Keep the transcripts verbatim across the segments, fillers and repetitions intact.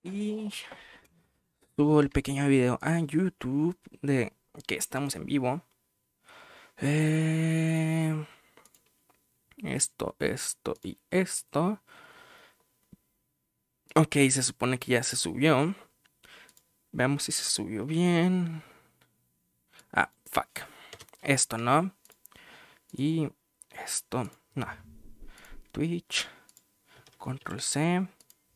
Y subo el pequeño video a YouTube de que estamos en vivo. Eh, esto, esto y esto. Ok, se supone que ya se subió. Veamos si se subió bien. Ah, fuck. Esto no. Y esto no. Twitch. Control C.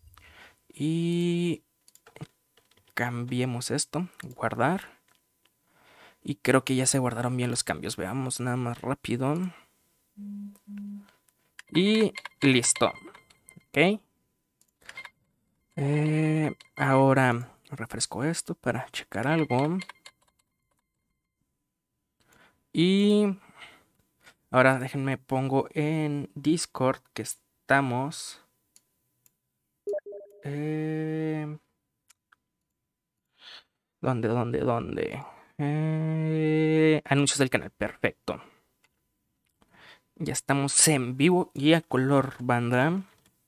Y cambiemos esto. Guardar. Y creo que ya se guardaron bien los cambios. Veamos nada más rápido. Y listo. Ok. Eh, ahora refresco esto para checar algo. Y ahora déjenme pongo en Discord que estamos. Eh, ¿Dónde, dónde, dónde? Eh, anuncios del canal, perfecto. Ya estamos en vivo y a color banda.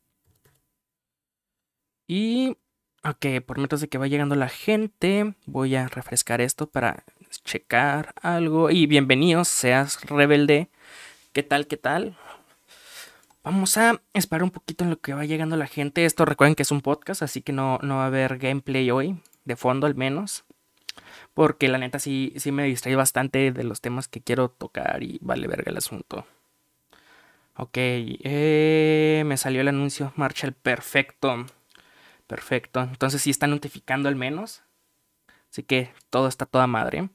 Y, ok, por mientras de que va llegando la gente, voy a refrescar esto para checar algo. Y bienvenidos, seas rebelde. ¿Qué tal, qué tal? Vamos a esperar un poquito en lo que va llegando la gente. Esto recuerden que es un podcast, así que no, no va a haber gameplay hoy, de fondo al menos. Porque la neta sí, sí me distrae bastante de los temas que quiero tocar y vale verga el asunto. Ok, eh, me salió el anuncio Marshall, perfecto. Perfecto, entonces sí está notificando al menos. Así que todo está toda madre.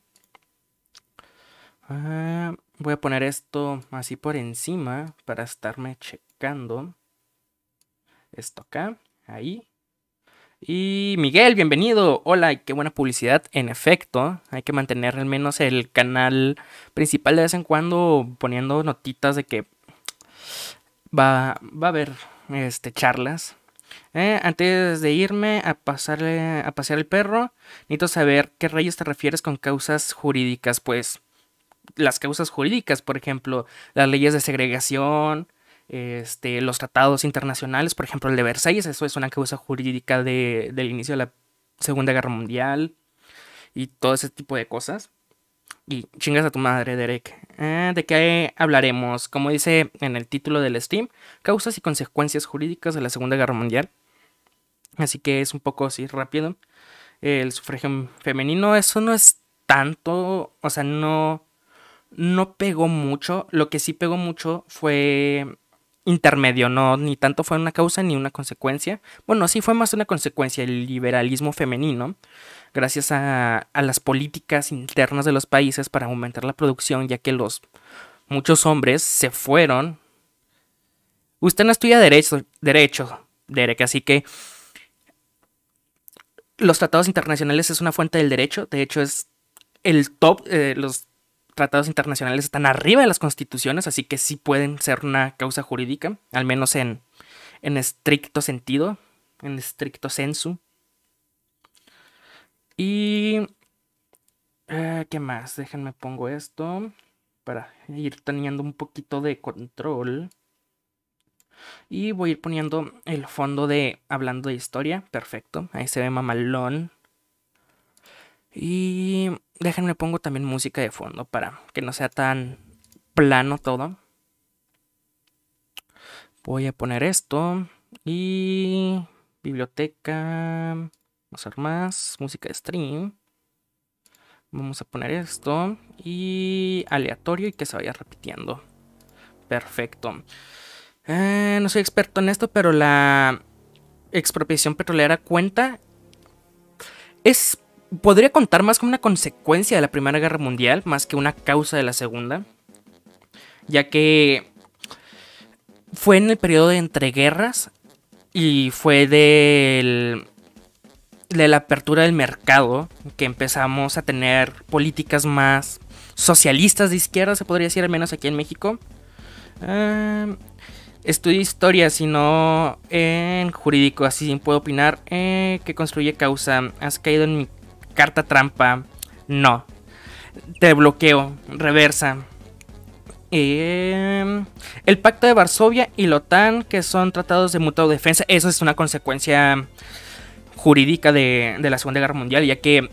Ah, voy a poner esto así por encima para estarme checando. Esto acá, ahí. Y Miguel, bienvenido. Hola, qué buena publicidad. En efecto, hay que mantener al menos el canal principal de vez en cuando poniendo notitas de que va, va a haber este, charlas. Eh, antes de irme a, pasarle, a pasear el perro, necesito saber qué rayos te refieres con causas jurídicas. Pues las causas jurídicas, por ejemplo, las leyes de segregación, este, los tratados internacionales, por ejemplo, el de Versalles, eso es una causa jurídica de, del inicio de la Segunda Guerra Mundial y todo ese tipo de cosas. Y chingas a tu madre, Derek. Eh, ¿De qué hablaremos? Como dice en el título del stream, causas y consecuencias jurídicas de la Segunda Guerra Mundial. Así que es un poco así rápido. El sufragio femenino, eso no es tanto, o sea, no no pegó mucho. Lo que sí pegó mucho fue intermedio, no ni tanto fue una causa ni una consecuencia. Bueno, sí fue más una consecuencia el liberalismo femenino, gracias a, a las políticas internas de los países para aumentar la producción, ya que los muchos hombres se fueron. Usted no estudia derecho, derecho, Derek, así que los tratados internacionales es una fuente del derecho. De hecho, es el top, eh, los tratados internacionales están arriba de las constituciones, así que sí pueden ser una causa jurídica, al menos en, en estricto sentido, en estricto sensu. Y... Eh, ¿qué más? Déjenme pongo esto para ir teniendo un poquito de control. Y voy a ir poniendo el fondo de hablando de historia. Perfecto, ahí se ve mamalón. Y déjenme pongo también música de fondo para que no sea tan plano todo. Voy a poner esto y biblioteca. Vamos a ver más música de stream. Vamos a poner esto y aleatorio y que se vaya repitiendo. Perfecto. Eh, no soy experto en esto, pero la expropiación petrolera cuenta. Es podría contar más como una consecuencia de la Primera Guerra Mundial, más que una causa de la Segunda, ya que fue en el periodo de entreguerras y fue del, de la apertura del mercado que empezamos a tener políticas más socialistas de izquierda, se podría decir, al menos aquí en México. Uh, estudio historia, sino en jurídico, así puedo opinar. Eh, ¿Qué construye causa? ¿Has caído en mi carta trampa? No. Te bloqueo. Reversa. Eh, el Pacto de Varsovia y la OTAN, que son tratados de mutua defensa, eso es una consecuencia jurídica de, de la Segunda Guerra Mundial, ya que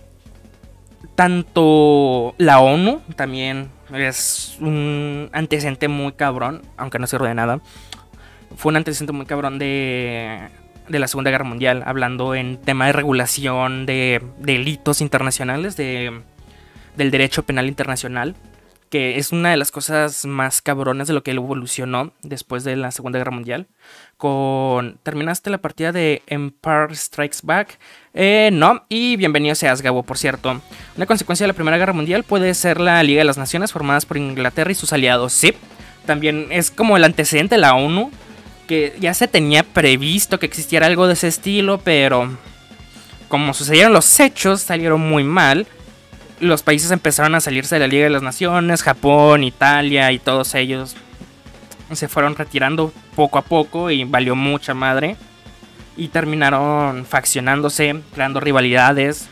tanto la ONU también es un antecedente muy cabrón, aunque no sirve de nada. Fue un antecedente muy cabrón de, de la Segunda Guerra Mundial, hablando en tema de regulación de delitos internacionales, de, del derecho penal internacional, que es una de las cosas más cabronas de lo que evolucionó después de la Segunda Guerra Mundial. Con ¿terminaste la partida de Empire Strikes Back? Eh, no, y bienvenido seas, Gabo, por cierto. Una consecuencia de la Primera Guerra Mundial puede ser la Liga de las Naciones, formadas por Inglaterra y sus aliados. Sí, también es como el antecedente de la ONU, que ya se tenía previsto que existiera algo de ese estilo, pero como sucedieron los hechos, salieron muy mal. Los países empezaron a salirse de la Liga de las Naciones, Japón, Italia y todos ellos se fueron retirando poco a poco y valió mucha madre. Y terminaron faccionándose, creando rivalidades.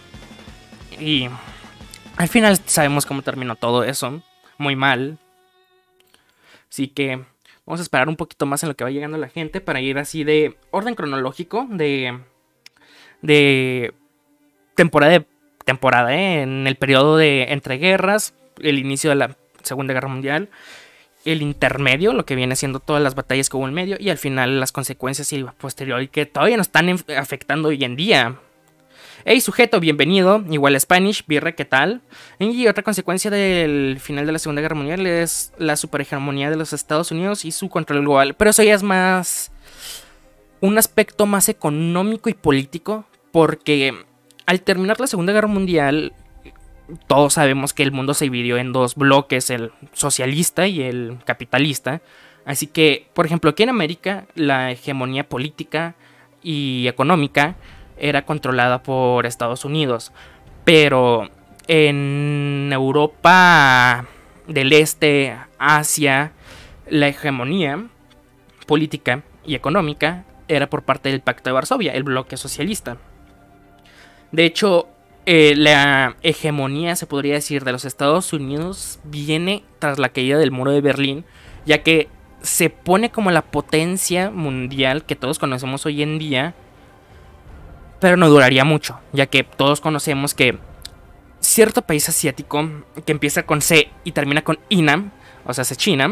Y al final sabemos cómo terminó todo eso, muy mal. Así que vamos a esperar un poquito más en lo que va llegando la gente para ir así de orden cronológico de, de temporada de temporada, ¿eh? En el periodo de entreguerras, el inicio de la Segunda Guerra Mundial, el intermedio, lo que viene siendo todas las batallas que hubo en medio, y al final las consecuencias y posterior, y que todavía nos están afectando hoy en día. Hey sujeto, bienvenido, igual Spanish, birre, ¿qué tal? Y otra consecuencia del final de la Segunda Guerra Mundial es la superhegemonía de los Estados Unidos y su control global, pero eso ya es más un aspecto más económico y político, porque al terminar la Segunda Guerra Mundial, todos sabemos que el mundo se dividió en dos bloques, el socialista y el capitalista. Así que, por ejemplo, aquí en América, la hegemonía política y económica era controlada por Estados Unidos. Pero en Europa del Este, Asia, la hegemonía política y económica era por parte del Pacto de Varsovia, el bloque socialista. De hecho, eh, la hegemonía, se podría decir, de los Estados Unidos viene tras la caída del muro de Berlín, ya que se pone como la potencia mundial que todos conocemos hoy en día, pero no duraría mucho, ya que todos conocemos que cierto país asiático que empieza con C y termina con INAM, o sea, China,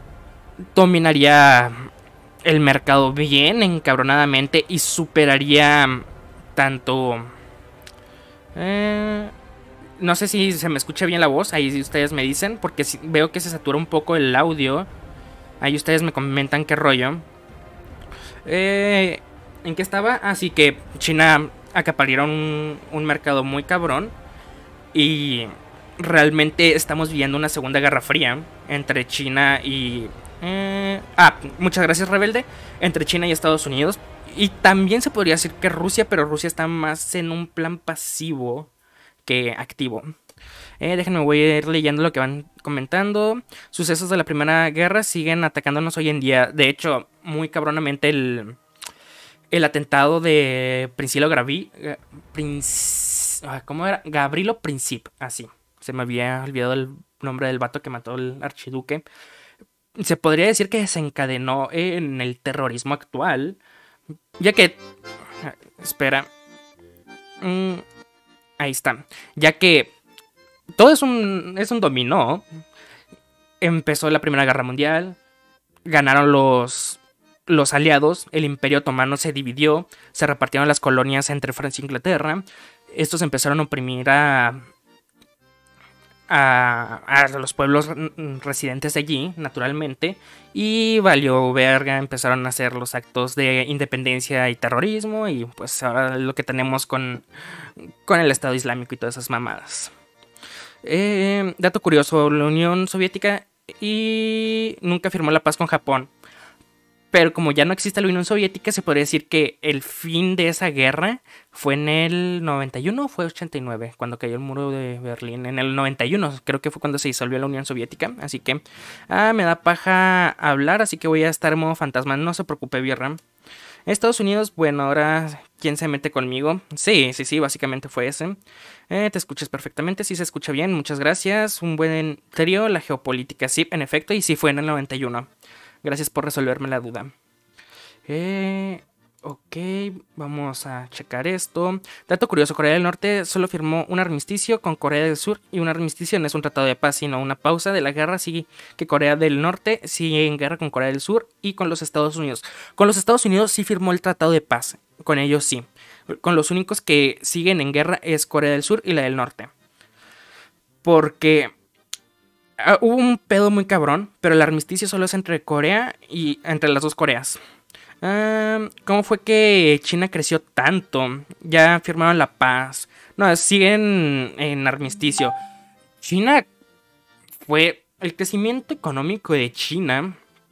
dominaría el mercado bien encabronadamente y superaría tanto... Eh, no sé si se me escucha bien la voz, ahí ustedes me dicen, porque si, veo que se satura un poco el audio. Ahí ustedes me comentan qué rollo. Eh, ¿En qué estaba? Así que China acapararon un, un mercado muy cabrón. Y realmente estamos viviendo una segunda guerra fría entre China y... Eh, ah, muchas gracias, Rebelde. Entre China y Estados Unidos. Y también se podría decir que Rusia, pero Rusia está más en un plan pasivo que activo. Eh, déjenme, voy a ir leyendo lo que van comentando. Sucesos de la Primera Guerra siguen atacándonos hoy en día. De hecho, muy cabronamente el, el atentado de Princilo Gravi... Princ, ¿Cómo era? Gavrilo Princip, así. Se me había olvidado el nombre del vato que mató al archiduque. Se podría decir que desencadenó en el terrorismo actual, ya que... Espera. Mm, ahí está. Ya que todo es un, es un dominó. Empezó la Primera Guerra Mundial. Ganaron los, los aliados. El Imperio Otomano se dividió. Se repartieron las colonias entre Francia e Inglaterra. Estos empezaron a oprimir a... A, a los pueblos residentes de allí, naturalmente, y valió verga, empezaron a hacer los actos de independencia y terrorismo, y pues ahora lo que tenemos con, con el Estado Islámico y todas esas mamadas. Eh, dato curioso, la Unión Soviética y nunca firmó la paz con Japón, pero como ya no existe la Unión Soviética, se podría decir que el fin de esa guerra fue en el noventa y uno o fue ochenta y nueve, cuando cayó el muro de Berlín. En el noventa y uno creo que fue cuando se disolvió la Unión Soviética. Así que ah, me da paja hablar, así que voy a estar en modo fantasma. No se preocupe, Bierra. Estados Unidos, bueno, ahora, ¿quién se mete conmigo? Sí, sí, sí, básicamente fue ese. Eh, te escuchas perfectamente, sí se escucha bien, muchas gracias. Un buen trío, la geopolítica, sí, en efecto, y sí fue en el noventa y uno. Gracias por resolverme la duda. Eh, Ok, vamos a checar esto. Dato curioso, Corea del Norte solo firmó un armisticio con Corea del Sur, y un armisticio no es un tratado de paz, sino una pausa de la guerra, así que Corea del Norte sigue en guerra con Corea del Sur y con los Estados Unidos. Con los Estados Unidos sí firmó el tratado de paz, con ellos sí. Con los únicos que siguen en guerra es Corea del Sur y la del Norte. Porque uh, hubo un pedo muy cabrón, pero el armisticio solo es entre Corea y entre las dos Coreas. Uh, ¿Cómo fue que China creció tanto? Ya firmaron la paz. No, siguen en armisticio. China fue... El crecimiento económico de China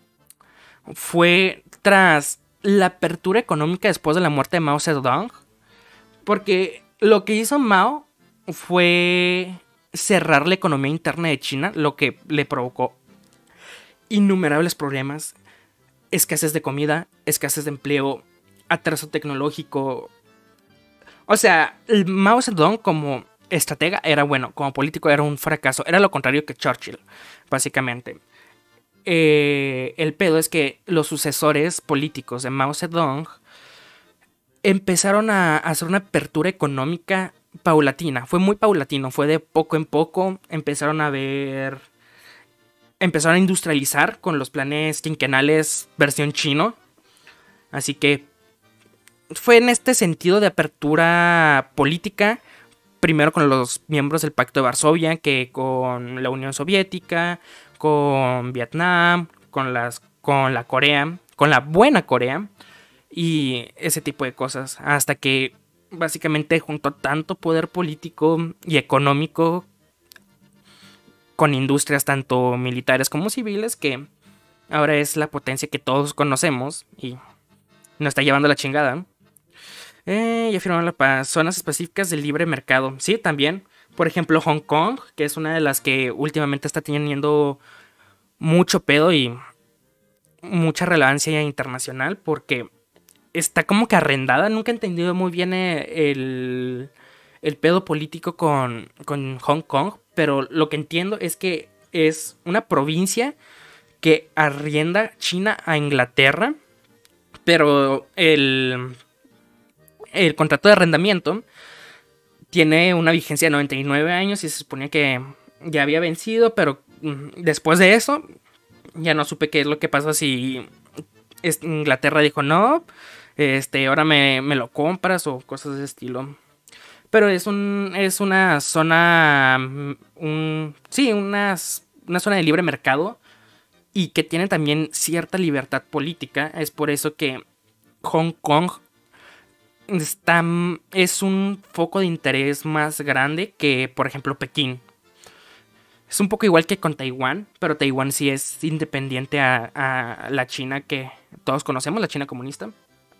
fue tras la apertura económica después de la muerte de Mao Zedong. Porque lo que hizo Mao fue cerrar la economía interna de China, lo que le provocó innumerables problemas. Escasez de comida, escasez de empleo, atraso tecnológico. O sea, el Mao Zedong como estratega era bueno, como político era un fracaso. Era lo contrario que Churchill, básicamente. Eh, el pedo es que los sucesores políticos de Mao Zedong empezaron a hacer una apertura económica paulatina. Fue muy paulatino, fue de poco en poco. Empezaron a ver... Empezaron a industrializar con los planes quinquenales versión chino. Así que fue en este sentido de apertura política. Primero con los miembros del Pacto de Varsovia, que con la Unión Soviética, con Vietnam, con, las, con la Corea, con la buena Corea. Y ese tipo de cosas. Hasta que básicamente juntó tanto poder político y económico con industrias tanto militares como civiles, que ahora es la potencia que todos conocemos y nos está llevando la chingada. Eh, ya firmaron la paz. Zonas específicas del libre mercado. Sí, también. Por ejemplo, Hong Kong, que es una de las que últimamente está teniendo mucho pedo y mucha relevancia internacional, porque está como que arrendada. Nunca he entendido muy bien el, el pedo político con, con Hong Kong, pero lo que entiendo es que es una provincia que arrienda China a Inglaterra, pero el, el contrato de arrendamiento tiene una vigencia de noventa y nueve años y se suponía que ya había vencido, pero después de eso ya no supe qué es lo que pasa, si Inglaterra dijo no, este, ahora me, me lo compras o cosas de ese estilo. Pero es un es una zona, un, sí, una, una zona de libre mercado y que tiene también cierta libertad política. Es por eso que Hong Kong está, es un foco de interés más grande que, por ejemplo, Pekín. Es un poco igual que con Taiwán, pero Taiwán sí es independiente a, a la China que todos conocemos, la China comunista.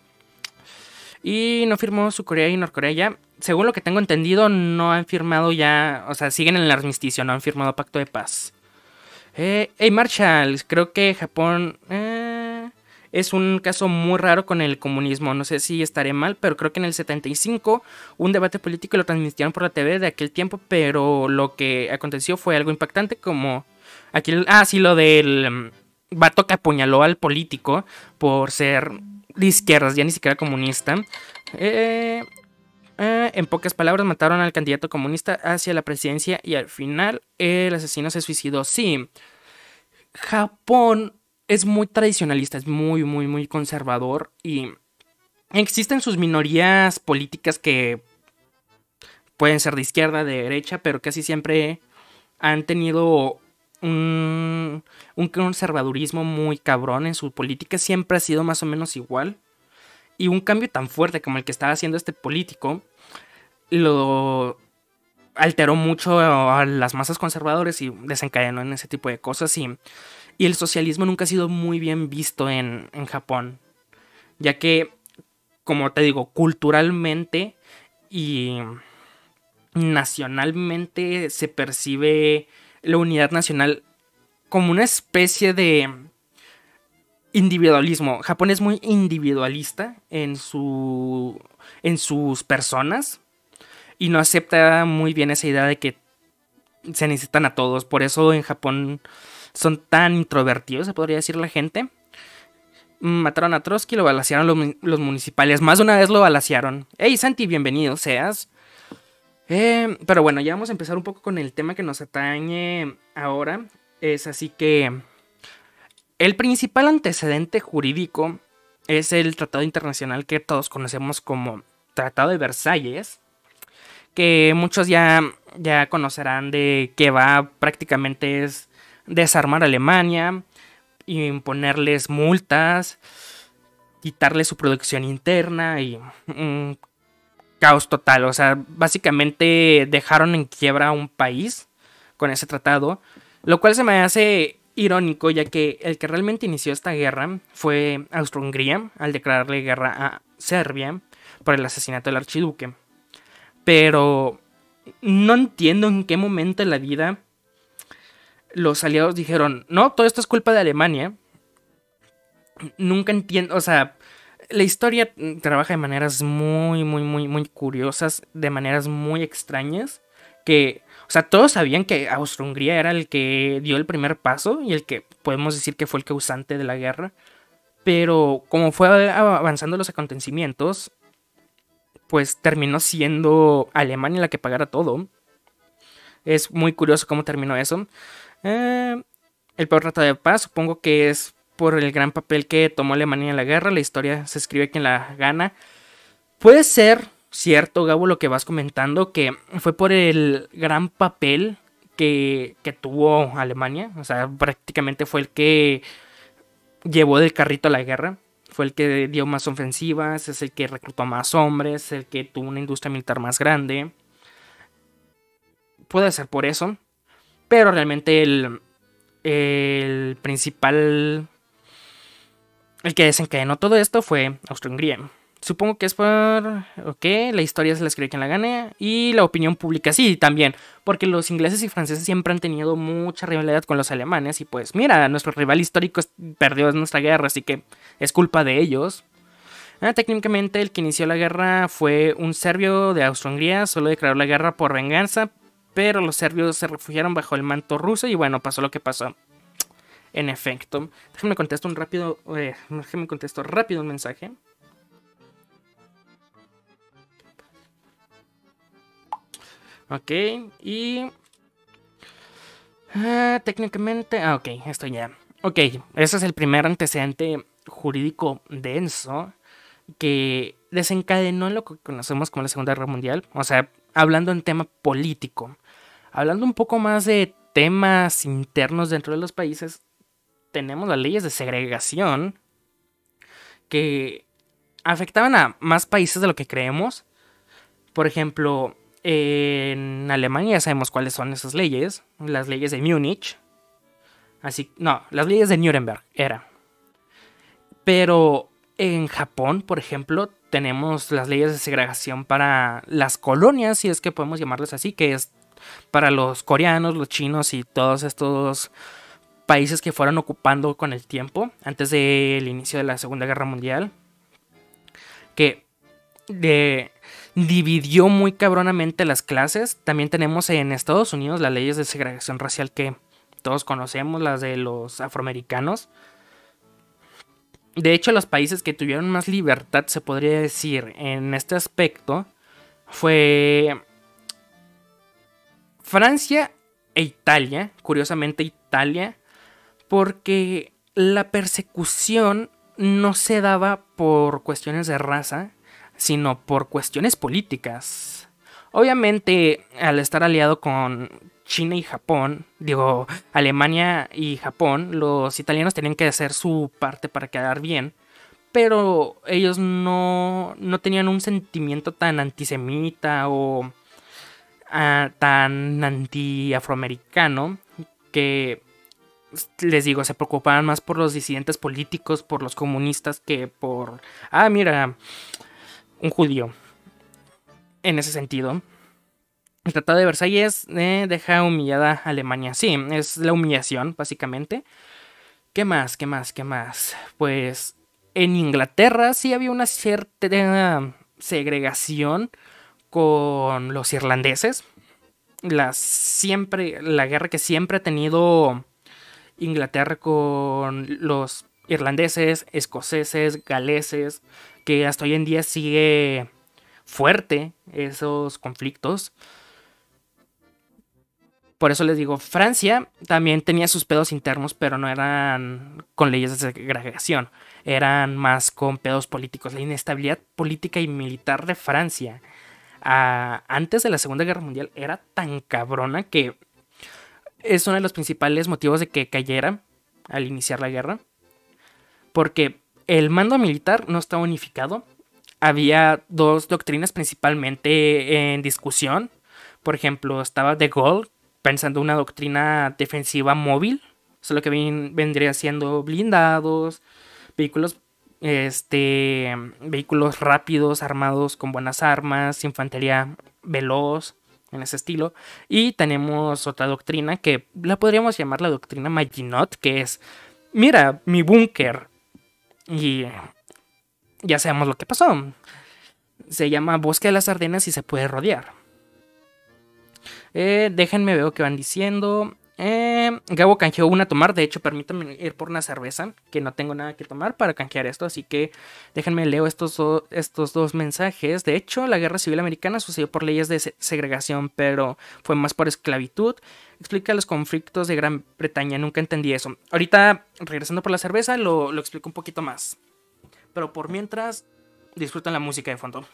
Y no firmó su Corea y Norcorea ya. Según lo que tengo entendido, no han firmado ya. O sea, siguen en el armisticio, no han firmado pacto de paz. Eh, hey Marshall, creo que Japón eh, es un caso muy raro con el comunismo. No sé si estaré mal, pero creo que en el setenta y cinco un debate político lo transmitieron por la T V de aquel tiempo. Pero lo que aconteció fue algo impactante, como aquel, ah, sí, lo del um, vato que apuñaló al político por ser de izquierdas, ya ni siquiera comunista. Eh, eh, en pocas palabras, mataron al candidato comunista hacia la presidencia y al final el asesino se suicidó. Sí, Japón es muy tradicionalista, es muy, muy, muy conservador y existen sus minorías políticas que pueden ser de izquierda, de derecha, pero casi siempre han tenido Un, un conservadurismo muy cabrón en su política. Siempre ha sido más o menos igual. Y un cambio tan fuerte como el que estaba haciendo este político lo alteró mucho a las masas conservadoras y desencadenó en ese tipo de cosas. Y, y el socialismo nunca ha sido muy bien visto en, en Japón, ya que, como te digo, culturalmente y nacionalmente se percibe la unidad nacional como una especie de individualismo. Japón es muy individualista en su en sus personas y no acepta muy bien esa idea de que se necesitan a todos. Por eso en Japón son tan introvertidos, se podría decir, la gente. Mataron a Trotsky, lo balacearon los, los municipales. Más de una vez lo balacearon. Hey, Santi, bienvenido seas. Eh, pero bueno, ya vamos a empezar un poco con el tema que nos atañe ahora. Es así que el principal antecedente jurídico es el tratado internacional que todos conocemos como Tratado de Versalles, que muchos ya, ya conocerán de qué va. Prácticamente es desarmar a Alemania, imponerles multas, quitarle su producción interna y un caos total. O sea, básicamente dejaron en quiebra a un país con ese tratado, lo cual se me hace irónico, ya que el que realmente inició esta guerra fue Austria-Hungría al declararle guerra a Serbia por el asesinato del archiduque. Pero no entiendo en qué momento de la vida los aliados dijeron, no, todo esto es culpa de Alemania. Nunca entiendo, o sea, la historia trabaja de maneras muy, muy, muy, muy curiosas, de maneras muy extrañas, que, o sea, todos sabían que Austria-Hungría era el que dio el primer paso y el que podemos decir que fue el causante de la guerra, pero como fue avanzando los acontecimientos, pues terminó siendo Alemania la que pagara todo. Es muy curioso cómo terminó eso. Eh, el peor tratado de paz, supongo que es por el gran papel que tomó Alemania en la guerra. La historia se escribe quien la gana. Puede ser cierto, Gabo, lo que vas comentando, que fue por el gran papel que, que tuvo Alemania. O sea, prácticamente fue el que llevó del carrito a la guerra. Fue el que dio más ofensivas, es el que reclutó más hombres, el que tuvo una industria militar más grande. Puede ser por eso, pero realmente el, el principal, el que desencadenó todo esto fue Austria-Hungría. Supongo que es por, ok, la historia se la escribe quien la gane y la opinión pública sí, también, porque los ingleses y franceses siempre han tenido mucha rivalidad con los alemanes y pues mira, nuestro rival histórico perdió nuestra guerra, así que es culpa de ellos. Ah, técnicamente el que inició la guerra fue un serbio de Austria-Hungría, solo declaró la guerra por venganza, pero los serbios se refugiaron bajo el manto ruso y bueno, pasó lo que pasó. En efecto, déjenme contesto un rápido, eh, déjenme contesto rápido un mensaje. Ok, y... Uh, técnicamente... Ah, ok, esto ya. Ok, ese es el primer antecedente jurídico denso que desencadenó lo que conocemos como la Segunda Guerra Mundial. O sea, hablando en tema político. Hablando un poco más de temas internos dentro de los países, tenemos las leyes de segregación que afectaban a más países de lo que creemos. Por ejemplo... En Alemania ya sabemos cuáles son esas leyes. Las leyes de Múnich. Así, no, las leyes de Nuremberg era. Pero en Japón, por ejemplo, tenemos las leyes de segregación para las colonias, si es que podemos llamarlas así, que es para los coreanos, los chinos y todos estos países que fueron ocupando con el tiempo, antes del inicio de la Segunda Guerra Mundial. Que de... dividió muy cabronamente las clases. También tenemos en Estados Unidos las leyes de segregación racial que todos conocemos, las de los afroamericanos. De hecho, los países que tuvieron más libertad, se podría decir, en este aspecto, fue Francia e Italia. Curiosamente Italia, porque la persecución no se daba por cuestiones de raza, sino por cuestiones políticas. Obviamente, al estar aliado con China y Japón, digo, Alemania y Japón, los italianos tenían que hacer su parte para quedar bien, pero ellos no, no tenían un sentimiento tan antisemita o uh, tan anti-afroamericano, que les digo, se preocupaban más por los disidentes políticos, por los comunistas, que por, ah, mira, un judío. En ese sentido, el Tratado de Versalles eh, deja humillada a Alemania. Sí, es la humillación, básicamente. ¿Qué más? ¿Qué más? ¿Qué más? Pues en Inglaterra sí había una cierta segregación con los irlandeses. La, siempre, la guerra que siempre ha tenido Inglaterra con los irlandeses, escoceses, galeses, que hasta hoy en día sigue fuerte esos conflictos. Por eso les digo, Francia también tenía sus pedos internos, pero no eran con leyes de segregación, eran más con pedos políticos. La inestabilidad política y militar de Francia a, antes de la Segunda Guerra Mundial era tan cabrona que es uno de los principales motivos de que cayera al iniciar la guerra, porque el mando militar no estaba unificado. Había dos doctrinas principalmente en discusión. Por ejemplo, estaba De Gaulle pensando una doctrina defensiva móvil, solo que vendría siendo blindados, vehículos, este, vehículos rápidos, armados con buenas armas, infantería veloz, en ese estilo. Y tenemos otra doctrina que la podríamos llamar la doctrina Maginot, que es, mira, mi búnker. Y ya sabemos lo que pasó. Se llama Bosque de las Ardenas y se puede rodear. Eh, déjenme ver qué van diciendo. Eh, Gabo canjeó una a tomar. De hecho, permítanme ir por una cerveza, que no tengo nada que tomar para canjear esto. Así que déjenme leo estos, do, estos dos mensajes. De hecho, la guerra civil americana sucedió por leyes de se segregación, pero fue más por esclavitud. Explica los conflictos de Gran Bretaña. Nunca entendí eso. Ahorita, regresando por la cerveza, lo, lo explico un poquito más. Pero por mientras, disfrutan la música de fondo.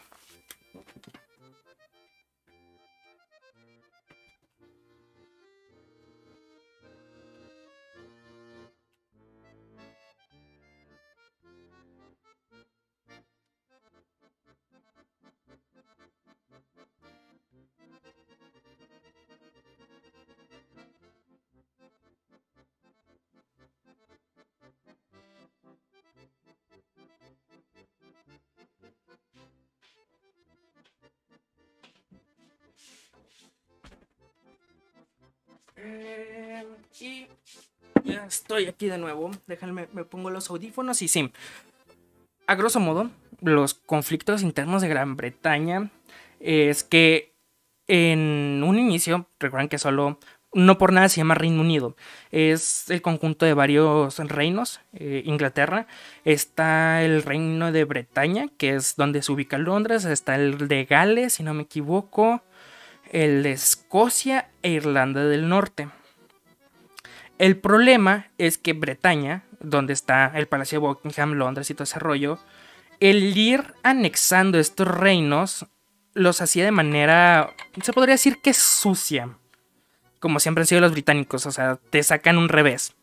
Eh, y ya estoy aquí de nuevo. Déjenme, me pongo los audífonos y sí. A grosso modo, los conflictos internos de Gran Bretaña es que en un inicio, recuerden que solo, no por nada se llama Reino Unido, es el conjunto de varios reinos. eh, Inglaterra, está el Reino de Bretaña, que es donde se ubica Londres, está el de Gales, si no me equivoco, el de Escocia e Irlanda del Norte. El problema es que Bretaña, donde está el Palacio de Buckingham, Londres y todo ese rollo, el ir anexando estos reinos los hacía de manera, se podría decir que sucia, como siempre han sido los británicos, o sea, te sacan un revés.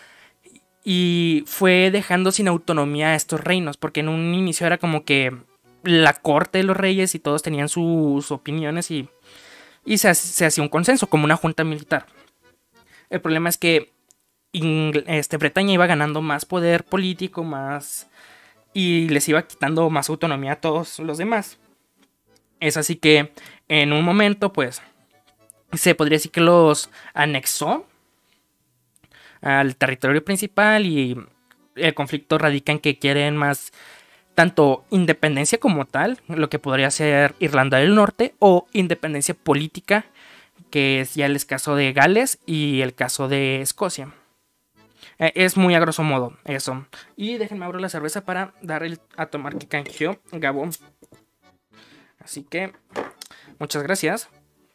Y fue dejando sin autonomía a estos reinos, porque en un inicio era como que la corte de los reyes y todos tenían sus opiniones y, y se, se hacía un consenso, como una junta militar. El problema es que este, Bretaña iba ganando más poder político, más, y les iba quitando más autonomía a todos los demás. Es así que en un momento, pues, se podría decir que los anexó al territorio principal y el conflicto radica en que quieren más tanto independencia como tal, lo que podría ser Irlanda del Norte, o independencia política, que es ya el caso de Gales y el caso de Escocia. Eh, es muy a grosso modo eso. Y déjenme abrir la cerveza para dar el, a tomar que canjeó Gabo. Así que, muchas gracias.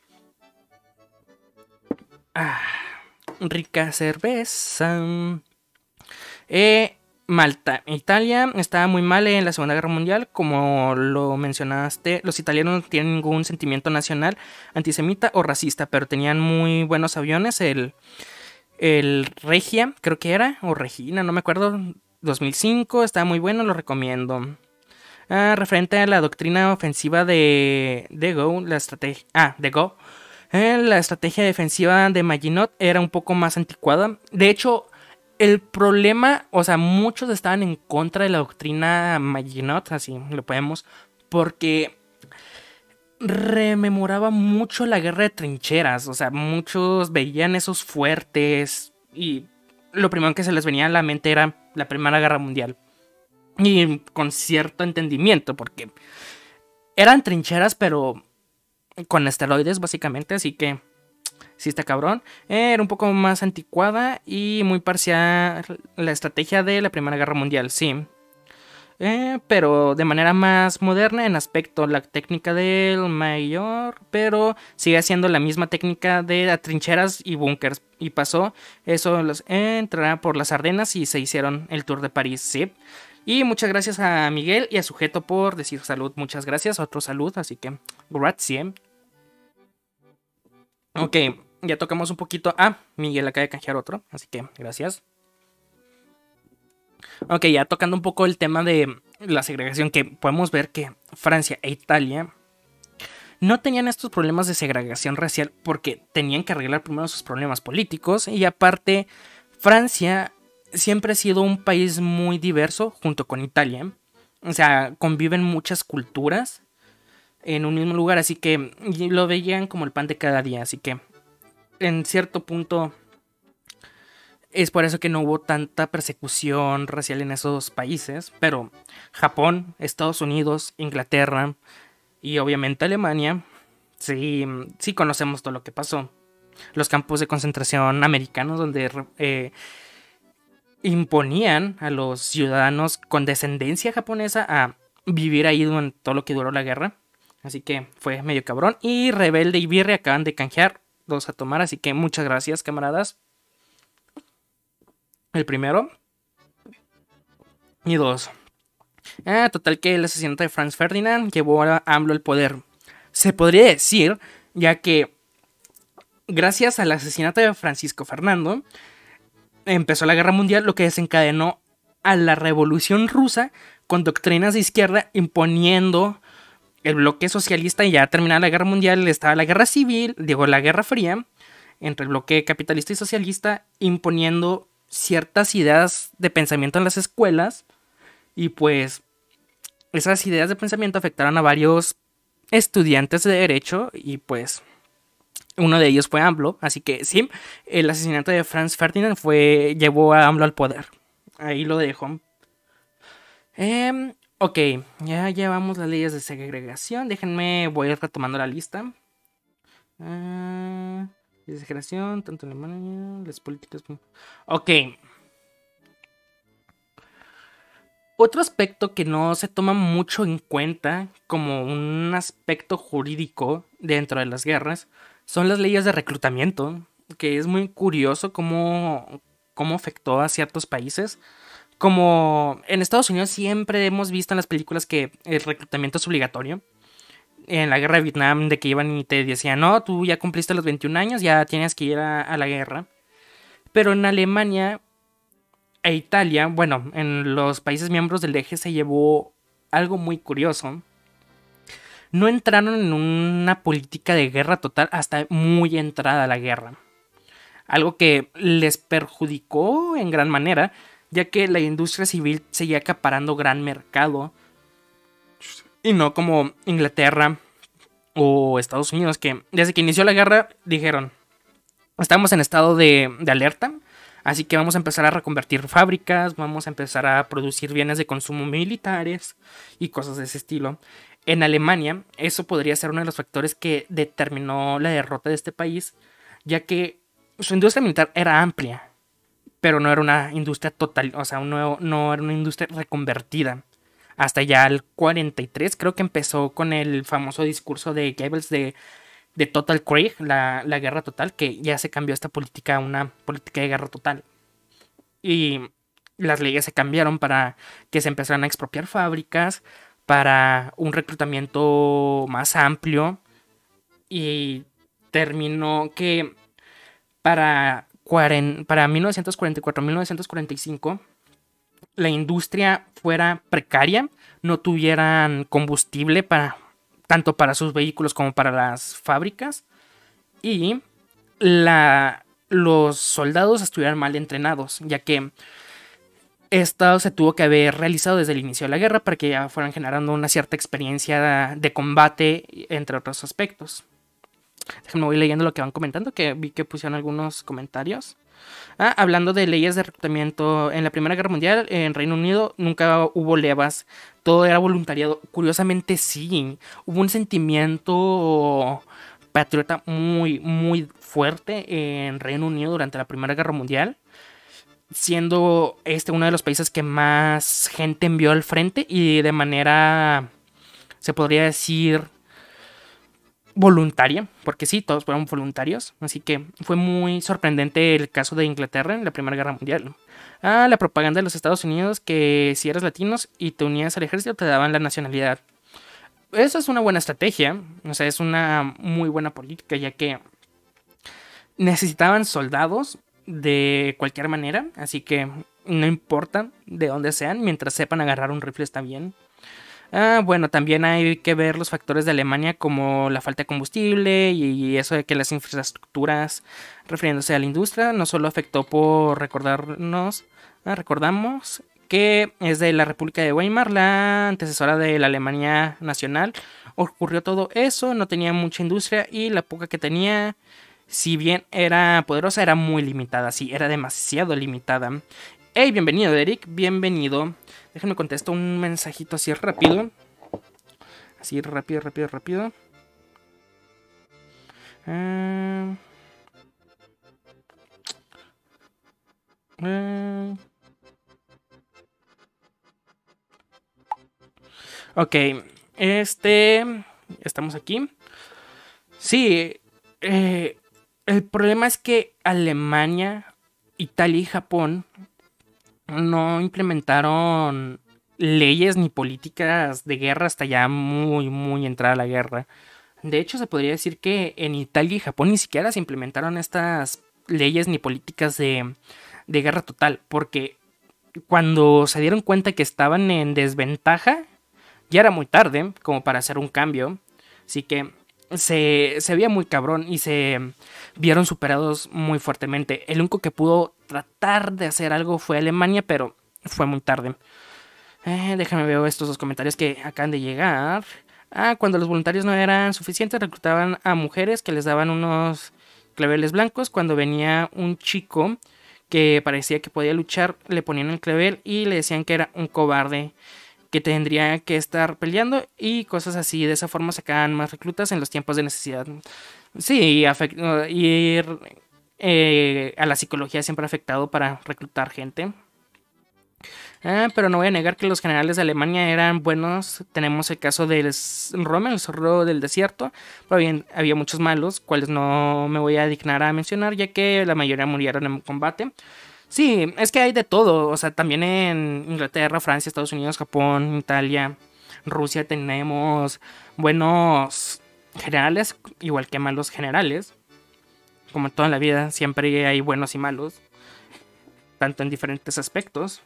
Ah, rica cerveza. Eh, Malta. Italia estaba muy mal en la Segunda Guerra Mundial. Como lo mencionaste, los italianos no tienen ningún sentimiento nacional, antisemita o racista, pero tenían muy buenos aviones. El, el Regia, creo que era, o Regina, no me acuerdo. dos mil cinco, estaba muy bueno, lo recomiendo. Ah, referente a la doctrina ofensiva de De Gaulle, la estrategia. Ah, De Gaulle. Eh, la estrategia defensiva de Maginot era un poco más anticuada. De hecho, el problema, o sea, muchos estaban en contra de la doctrina Maginot, así lo podemos, porque rememoraba mucho la guerra de trincheras. O sea, muchos veían esos fuertes y lo primero que se les venía a la mente era la Primera Guerra Mundial. Y con cierto entendimiento, porque eran trincheras, pero con esteroides, básicamente. Así que Sí está cabrón. Era un poco más anticuada y muy parcial la estrategia de la Primera Guerra Mundial, sí. Eh, pero de manera más moderna en aspecto la técnica del mayor, pero sigue siendo la misma técnica de trincheras y búnkers. Y pasó eso, los, eh, entrará por las Ardenas y se hicieron el Tour de París, sí. Y muchas gracias a Miguel y a Sujeto por decir salud. Muchas gracias, otro salud, así que grazie. Ok, ya tocamos un poquito. Ah, Miguel acaba de canjear otro, así que gracias. Ok, ya tocando un poco el tema de la segregación, que podemos ver que Francia e Italia no tenían estos problemas de segregación racial porque tenían que arreglar primero sus problemas políticos, y aparte Francia siempre ha sido un país muy diverso junto con Italia. O sea, conviven muchas culturas en un mismo lugar, así que lo veían como el pan de cada día, así que en cierto punto es por eso que no hubo tanta persecución racial en esos países. Pero Japón, Estados Unidos, Inglaterra y obviamente Alemania, sí, sí conocemos todo lo que pasó. Los campos de concentración americanos donde eh, imponían a los ciudadanos con descendencia japonesa a vivir ahí durante todo lo que duró la guerra. Así que fue medio cabrón. Y Rebelde y Birre acaban de canjear dos a tomar, así que muchas gracias, camaradas. El primero. Y dos. Ah, total que el asesinato de Franz Ferdinand llevó a AMLO al poder. Se podría decir, ya que gracias al asesinato de Francisco Fernando empezó la guerra mundial, lo que desencadenó a la revolución rusa con doctrinas de izquierda imponiendo el bloque socialista. Y ya terminada la guerra mundial estaba la guerra civil, digo la guerra fría, entre el bloque capitalista y socialista, imponiendo ciertas ideas de pensamiento en las escuelas. Y pues esas ideas de pensamiento afectaron a varios estudiantes de derecho, y pues uno de ellos fue AMLO. Así que sí, el asesinato de Franz Ferdinand fue, llevó a AMLO al poder. Ahí lo dejo. Eh, ok, ya llevamos las leyes de segregación. Déjenme, voy retomando la lista. Uh, segregación, tanto en Alemania, las políticas. Ok. Otro aspecto que no se toma mucho en cuenta como un aspecto jurídico dentro de las guerras son las leyes de reclutamiento, que es muy curioso cómo, cómo afectó a ciertos países. Como en Estados Unidos siempre hemos visto en las películas que el reclutamiento es obligatorio. En la guerra de Vietnam, de que iban y te decían, no, tú ya cumpliste los veintiún años, ya tienes que ir a, a la guerra. Pero en Alemania e Italia, bueno, en los países miembros del eje se llevó algo muy curioso. No entraron en una política de guerra total hasta muy entrada la guerra. Algo que les perjudicó en gran manera, ya que la industria civil seguía acaparando gran mercado. Y no como Inglaterra o Estados Unidos, que desde que inició la guerra dijeron, estamos en estado de, de alerta, así que vamos a empezar a reconvertir fábricas, vamos a empezar a producir bienes de consumo militares y cosas de ese estilo. En Alemania, eso podría ser uno de los factores que determinó la derrota de este país, ya que su industria militar era amplia, pero no era una industria total, o sea, no, no era una industria reconvertida. Hasta ya el cuarenta y tres creo que empezó con el famoso discurso de Goebbels de, de Total Krieg, la, la guerra total, que ya se cambió esta política a una política de guerra total. Y las leyes se cambiaron para que se empezaran a expropiar fábricas, para un reclutamiento más amplio, y terminó que para, para mil novecientos cuarenta y cuatro a mil novecientos cuarenta y cinco la industria fuera precaria, no tuvieran combustible para, tanto para sus vehículos como para las fábricas, y la, los soldados estuvieran mal entrenados, ya que esto se tuvo que haber realizado desde el inicio de la guerra para que ya fueran generando una cierta experiencia de combate, entre otros aspectos. Déjenme voy leyendo lo que van comentando, que vi que pusieron algunos comentarios. Ah, hablando de leyes de reclutamiento, en la Primera Guerra Mundial en Reino Unido nunca hubo levas, todo era voluntariado. Curiosamente sí, hubo un sentimiento patriota muy, muy fuerte en Reino Unido durante la Primera Guerra Mundial, siendo este uno de los países que más gente envió al frente y de manera, se podría decir, voluntaria, porque sí, todos fueron voluntarios, así que fue muy sorprendente el caso de Inglaterra en la Primera Guerra Mundial. Ah, la propaganda de los Estados Unidos, que si eras latinos y te unías al ejército te daban la nacionalidad. Eso es una buena estrategia, o sea, es una muy buena política, ya que necesitaban soldados de cualquier manera, así que no importa de dónde sean, mientras sepan agarrar un rifle está bien. Ah, bueno, también hay que ver los factores de Alemania como la falta de combustible y eso de que las infraestructuras, refiriéndose a la industria, no solo afectó por recordarnos, ah, recordamos que es de la República de Weimar, la antecesora de la Alemania nacional. Ocurrió todo eso, no tenía mucha industria y la poca que tenía, si bien era poderosa, era muy limitada, sí, era demasiado limitada. Hey, bienvenido, Eric, bienvenido. Déjenme contesto un mensajito así rápido. Así rápido, rápido, rápido. Uh, uh. Ok, este... Estamos aquí. Sí, eh, el problema es que Alemania, Italia y Japón no implementaron leyes ni políticas de guerra hasta ya muy, muy entrada la guerra. De hecho, se podría decir que en Italia y Japón ni siquiera se implementaron estas leyes ni políticas de, de guerra total, porque cuando se dieron cuenta que estaban en desventaja, ya era muy tarde como para hacer un cambio. Así que se, se veía muy cabrón y se vieron superados muy fuertemente. El único que pudo tratar de hacer algo fue Alemania, pero fue muy tarde. Eh, déjame ver estos dos comentarios que acaban de llegar. Ah, cuando los voluntarios no eran suficientes, reclutaban a mujeres que les daban unos claveles blancos. Cuando venía un chico que parecía que podía luchar, le ponían el clavel y le decían que era un cobarde, que tendría que estar peleando y cosas así. De esa forma sacaban más reclutas en los tiempos de necesidad. Sí, ir eh, a la psicología siempre ha afectado para reclutar gente. Ah, pero no voy a negar que los generales de Alemania eran buenos. Tenemos el caso del Rommel, el zorro del desierto. Pero bien, había muchos malos, cuales no me voy a dignar a mencionar, ya que la mayoría murieron en combate. Sí, es que hay de todo. O sea, también en Inglaterra, Francia, Estados Unidos, Japón, Italia, Rusia tenemos buenos generales, igual que malos generales. Como en toda la vida, siempre hay buenos y malos, tanto en diferentes aspectos.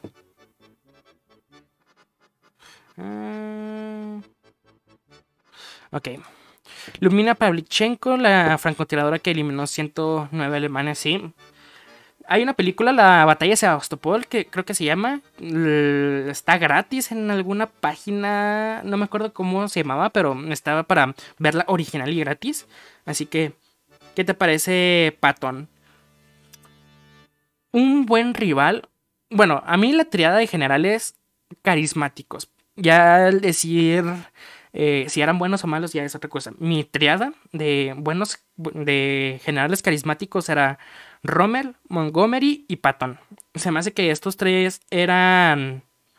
Uh... Ok. Lumina Pavlichenko, la francotiradora que eliminó ciento nueve alemanes, sí. Hay una película, La Batalla de Sebastopol, que creo que se llama. Está gratis en alguna página. No me acuerdo cómo se llamaba, pero estaba para verla original y gratis. Así que, ¿qué te parece, Patton? Un buen rival. Bueno, a mí la triada de generales carismáticos. Ya al decir eh, si eran buenos o malos ya es otra cosa. Mi triada de buenos de generales carismáticos era Rommel, Montgomery y Patton. Se me hace que estos tres eran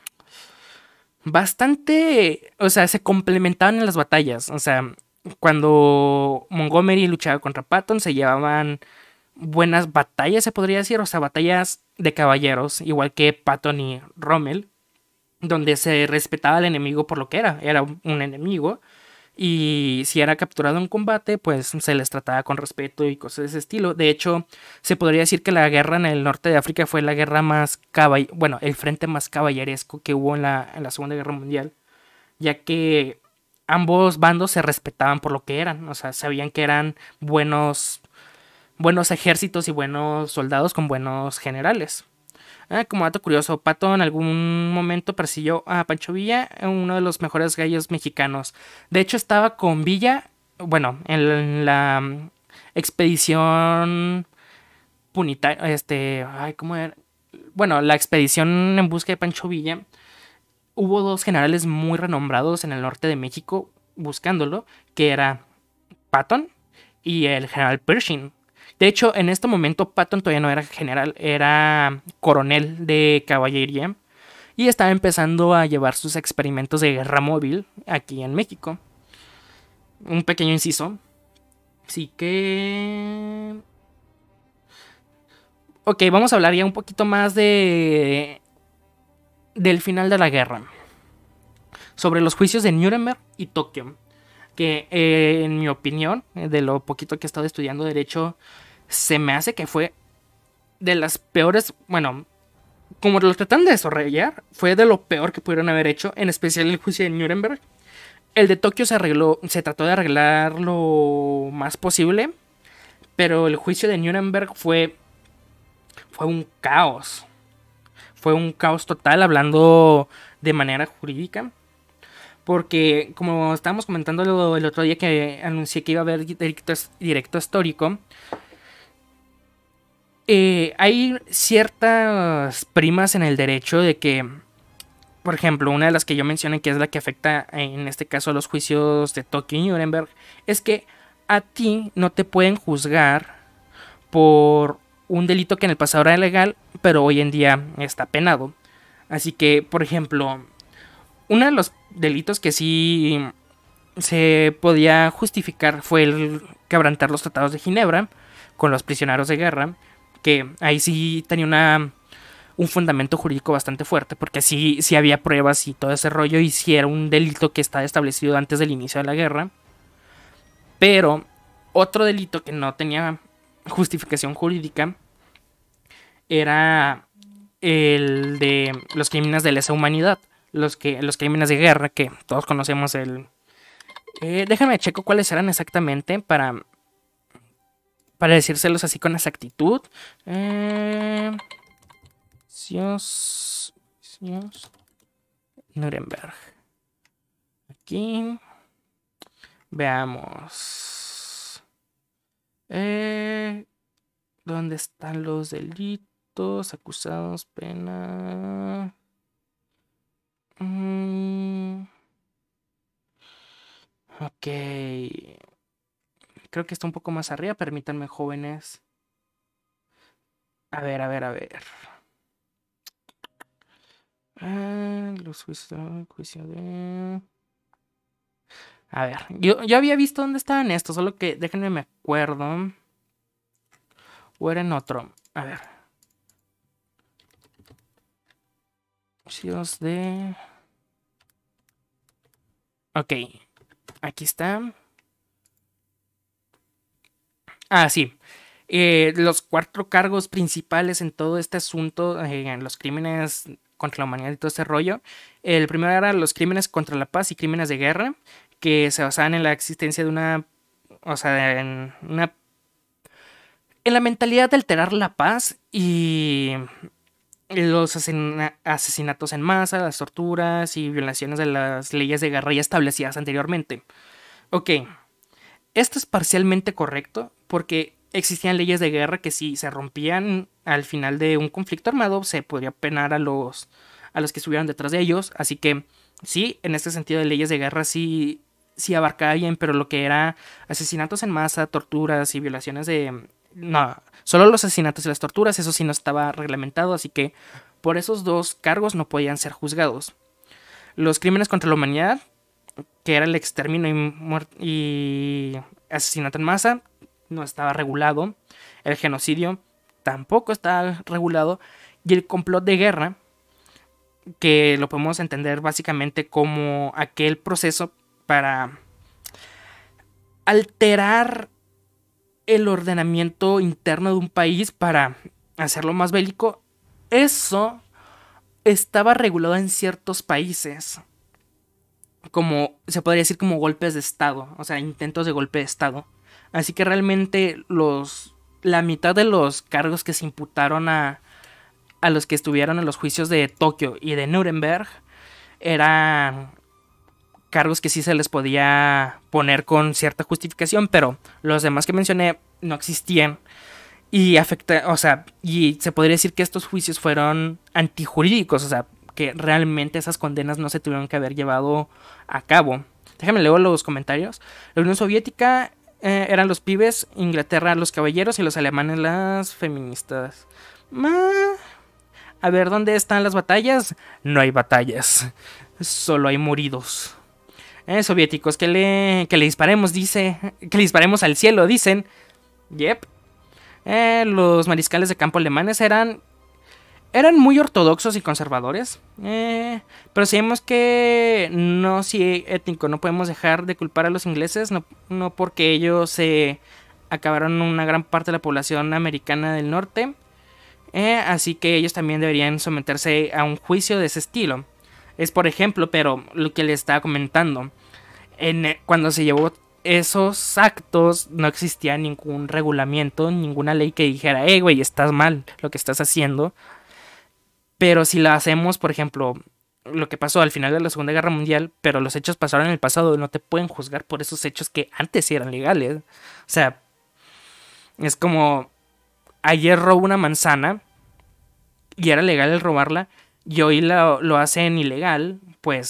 bastante, o sea, se complementaban en las batallas. O sea, cuando Montgomery luchaba contra Patton se llevaban buenas batallas, se podría decir, o sea, batallas de caballeros, igual que Patton y Rommel, donde se respetaba al enemigo por lo que era, era un enemigo, y si era capturado en combate, pues se les trataba con respeto y cosas de ese estilo. De hecho, se podría decir que la guerra en el norte de África fue la guerra más caball- bueno, el frente más caballeresco que hubo en la, en la Segunda Guerra Mundial, ya que ambos bandos se respetaban por lo que eran, o sea, sabían que eran buenos, buenos ejércitos y buenos soldados con buenos generales. Ah, como dato curioso, Pato en algún momento persiguió a Pancho Villa, uno de los mejores gallos mexicanos. De hecho, estaba con Villa, bueno, en la um, expedición punitaria, este, ay, ¿cómo era? Bueno, la expedición en busca de Pancho Villa. Hubo dos generales muy renombrados en el norte de México buscándolo, que era Patton, y el general Pershing. De hecho, en este momento Patton todavía no era general, era coronel de caballería y estaba empezando a llevar sus experimentos de guerra móvil aquí en México. Un pequeño inciso. Así que... Ok, vamos a hablar ya un poquito más de... del final de la guerra. Sobre los juicios de Nuremberg y Tokio. Que eh, en mi opinión, de lo poquito que he estado estudiando derecho, se me hace que fue de las peores... Bueno, como lo tratan de desarrollar, fue de lo peor que pudieron haber hecho. En especial el juicio de Nuremberg. El de Tokio se arregló, se trató de arreglar lo más posible, pero el juicio de Nuremberg fue, fue un caos. Fue un caos total, hablando de manera jurídica. Porque, como estábamos comentando el otro día que anuncié que iba a haber directo, directo histórico, eh, hay ciertas primas en el derecho de que, por ejemplo, una de las que yo mencioné, que es la que afecta en este caso a los juicios de Tokio y Nuremberg, es que a ti no te pueden juzgar por un delito que en el pasado era ilegal, pero hoy en día está penado. Así que, por ejemplo, uno de los delitos que sí se podía justificar fue el quebrantar los tratados de Ginebra con los prisioneros de guerra, que ahí sí tenía una... un fundamento jurídico bastante fuerte, porque sí, sí había pruebas y todo ese rollo, y sí era un delito que estaba establecido antes del inicio de la guerra. Pero otro delito que no tenía justificación jurídica era el de los crímenes de lesa humanidad, los, que, los crímenes de guerra, que todos conocemos el... Eh, déjame checo cuáles eran exactamente para, para decírselos así con exactitud. Eh... Juicios, juicios, Nuremberg. Aquí veamos. Eh, ¿Dónde están los delitos? Acusados, pena. Mm, ok. Creo que está un poco más arriba. Permítanme, jóvenes. A ver, a ver, a ver. Ah, los juicios, juicio de... A ver, yo, yo había visto dónde estaban estos, solo que déjenme me acuerdo. O era en otro. A ver. Juicios de... Ok. Aquí está. Ah, sí. Eh, los cuatro cargos principales en todo este asunto, eh, en los crímenes contra la humanidad y todo ese rollo. El primero era los crímenes contra la paz y crímenes de guerra, que se basaban en la existencia de una, o sea, en una, en la mentalidad de alterar la paz y los asesina- asesinatos en masa, las torturas y violaciones de las leyes de guerra ya establecidas anteriormente. Ok, esto es parcialmente correcto porque existían leyes de guerra que si se rompían al final de un conflicto armado se podría penar a los, a los que estuvieran detrás de ellos. Así que sí, en este sentido de leyes de guerra sí, sí abarcaba bien, pero lo que era asesinatos en masa, torturas y violaciones de... No, solo los asesinatos y las torturas, eso sí no estaba reglamentado, así que por esos dos cargos no podían ser juzgados. Los crímenes contra la humanidad, que era el exterminio y, y asesinato en masa, no estaba regulado. El genocidio tampoco estaba regulado. Y el complot de guerra, que lo podemos entender básicamente como aquel proceso para alterar el ordenamiento interno de un país para hacerlo más bélico. Eso estaba regulado en ciertos países, como se podría decir como golpes de estado, o sea, intentos de golpe de estado. Así que realmente los la mitad de los cargos que se imputaron a, a los que estuvieron en los juicios de Tokio y de Nuremberg eran cargos que sí se les podía poner con cierta justificación, pero los demás que mencioné no existían y afecta, o sea, y se podría decir que estos juicios fueron antijurídicos, o sea, que realmente esas condenas no se tuvieron que haber llevado a cabo. Déjame leer los comentarios. La Unión Soviética eh, eran los pibes, Inglaterra los caballeros y los alemanes las feministas. Ma... A ver, ¿dónde están las batallas? No hay batallas, solo hay moridos. Eh, soviéticos, que le, que le disparemos, dice. Que le disparemos al cielo, dicen. Yep. Eh, los mariscales de campo alemanes eran... Eran muy ortodoxos y conservadores. Eh, pero sabemos que no, si étnico, no podemos dejar de culpar a los ingleses. No, no porque ellos se eh, acabaron una gran parte de la población americana del norte. Eh, así que ellos también deberían someterse a un juicio de ese estilo. Es por ejemplo, pero lo que les estaba comentando. En, cuando se llevó esos actos, no existía ningún regulamiento, ninguna ley que dijera, eh, güey, estás mal lo que estás haciendo. Pero si lo hacemos, por ejemplo, lo que pasó al final de la Segunda Guerra Mundial, pero los hechos pasaron en el pasado, no te pueden juzgar por esos hechos que antes sí eran legales. O sea, es como, ayer robó una manzana y era legal el robarla, y hoy lo, lo hacen ilegal, pues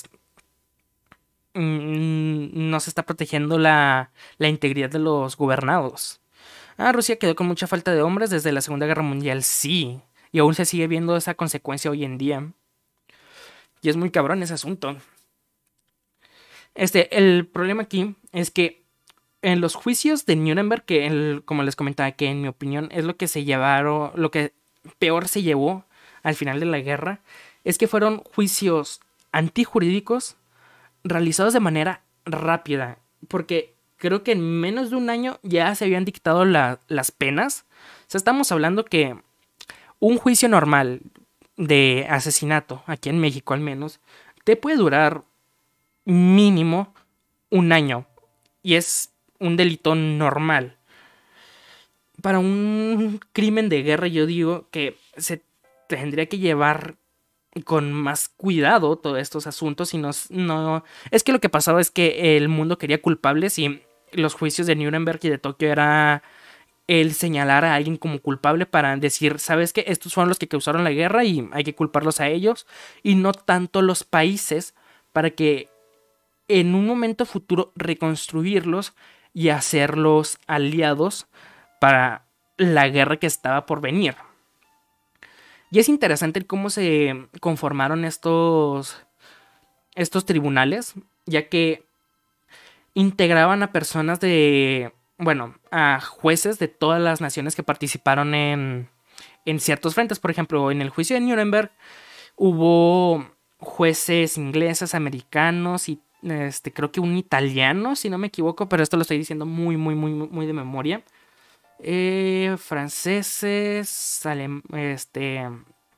mmm, no se está protegiendo la, la integridad de los gobernados. Ah, Rusia quedó con mucha falta de hombres desde la Segunda Guerra Mundial, sí. Y aún se sigue viendo esa consecuencia hoy en día. Y es muy cabrón ese asunto. Este, el problema aquí es que en los juicios de Nuremberg, que el, como les comentaba, que en mi opinión es lo que se llevaron, lo que peor se llevó al final de la guerra, es que fueron juicios antijurídicos realizados de manera rápida. Porque creo que en menos de un año ya se habían dictado la, las penas. O sea, estamos hablando que un juicio normal de asesinato, aquí en México al menos, te puede durar mínimo un año. Y es un delito normal. Para un crimen de guerra yo digo que se tendría que llevar con más cuidado todos estos asuntos. Y no, no... Es que lo que pasaba es que el mundo quería culpables y los juicios de Nuremberg y de Tokio era el señalar a alguien como culpable para decir, ¿sabes qué? Estos fueron los que causaron la guerra y hay que culparlos a ellos y no tanto los países, para que en un momento futuro reconstruirlos y hacerlos aliados para la guerra que estaba por venir. Y es interesante cómo se conformaron estos, estos tribunales, ya que integraban a personas de... Bueno, a jueces de todas las naciones que participaron en, en ciertos frentes. Por ejemplo, en el juicio de Nuremberg hubo jueces ingleses, americanos y este, creo que un italiano, si no me equivoco, pero esto lo estoy diciendo muy, muy, muy, muy de memoria. Eh, franceses, alem este,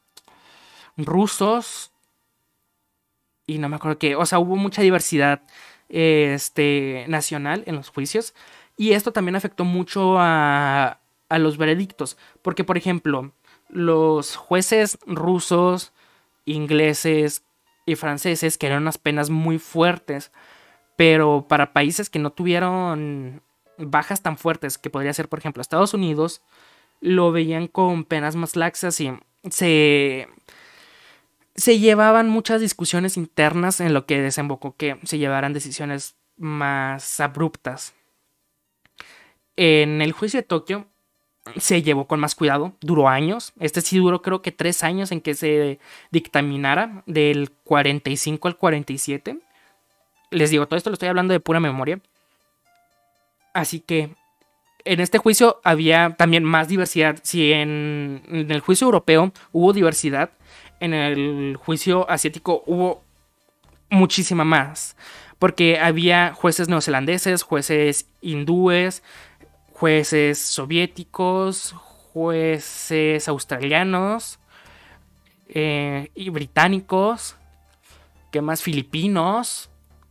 rusos y no me acuerdo qué. O sea, hubo mucha diversidad este, nacional en los juicios. Y esto también afectó mucho a, a los veredictos. Porque, por ejemplo, los jueces rusos, ingleses y franceses querían unas penas muy fuertes. Pero para países que no tuvieron bajas tan fuertes, que podría ser, por ejemplo, Estados Unidos, lo veían con penas más laxas y se... Se llevaban muchas discusiones internas en lo que desembocó que se llevaran decisiones más abruptas. En el juicio de Tokio se llevó con más cuidado, duró años. Este sí duró creo que tres años en que se dictaminara, del cuarenta y cinco al cuarenta y siete. Les digo, todo esto lo estoy hablando de pura memoria. Así que en este juicio había también más diversidad. Si en, en el juicio europeo hubo diversidad, en el juicio asiático hubo muchísima más. Porque había jueces neozelandeses, jueces hindúes, jueces soviéticos, jueces australianos eh, y británicos, ¿qué más? Filipinos,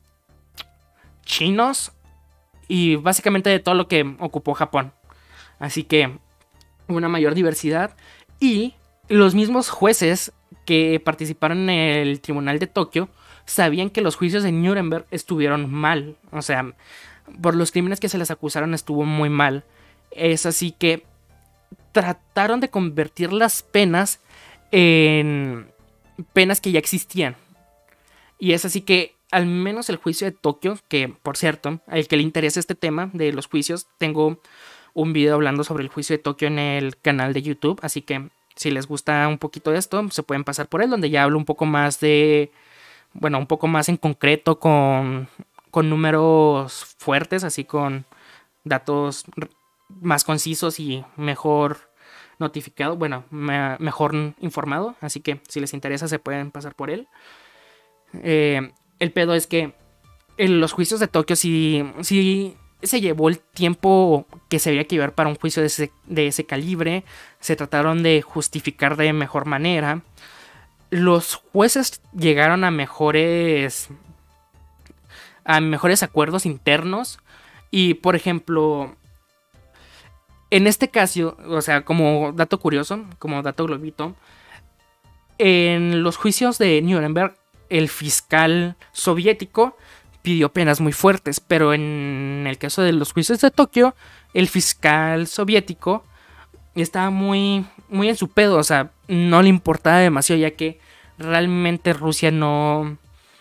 chinos y básicamente de todo lo que ocupó Japón. Así que una mayor diversidad. Y los mismos jueces que participaron en el Tribunal de Tokio sabían que los juicios de Nuremberg estuvieron mal. O sea, por los crímenes que se les acusaron estuvo muy mal. Es así que trataron de convertir las penas en penas que ya existían. Y es así que al menos el juicio de Tokio, que por cierto, al que le interesa este tema de los juicios, tengo un video hablando sobre el juicio de Tokio en el canal de YouTube, así que si les gusta un poquito de esto, se pueden pasar por él, donde ya hablo un poco más de, bueno, un poco más en concreto con, con números fuertes, así con datos más concisos y mejor notificado, bueno, me, mejor informado, así que si les interesa se pueden pasar por él. Eh, el pedo es que en los juicios de Tokio sí, sí se llevó el tiempo que se había que llevar para un juicio de ese, de ese calibre, se trataron de justificar de mejor manera, los jueces llegaron a mejores a mejores acuerdos internos y, por ejemplo, en este caso, o sea, como dato curioso, como dato globito, en los juicios de Nuremberg, el fiscal soviético pidió penas muy fuertes, pero en el caso de los juicios de Tokio, el fiscal soviético estaba muy, muy en su pedo, o sea, no le importaba demasiado, ya que realmente Rusia no,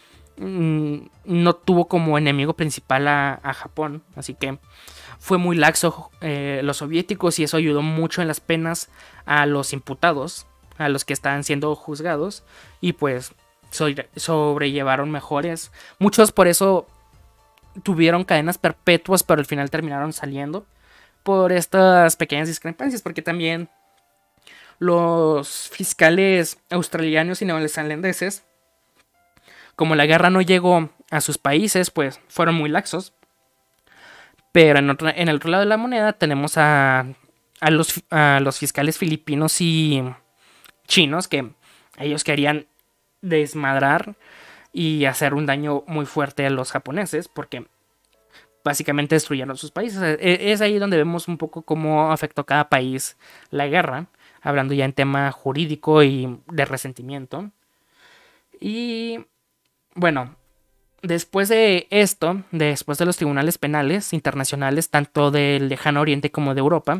no tuvo como enemigo principal a, a Japón, así que fue muy laxo eh, los soviéticos y eso ayudó mucho en las penas a los imputados, a los que estaban siendo juzgados, y pues sobrellevaron mejores. Muchos por eso tuvieron cadenas perpetuas, pero al final terminaron saliendo por estas pequeñas discrepancias, porque también los fiscales australianos y neozelandeses, como la guerra no llegó a sus países, pues fueron muy laxos. Pero en, otra, en el otro lado de la moneda tenemos a, a, los, a los fiscales filipinos y chinos, que ellos querían desmadrar y hacer un daño muy fuerte a los japoneses, porque básicamente destruyeron sus países. Es ahí donde vemos un poco cómo afectó cada país la guerra, hablando ya en tema jurídico y de resentimiento. Y bueno, después de esto, después de los tribunales penales internacionales, tanto del lejano oriente como de Europa,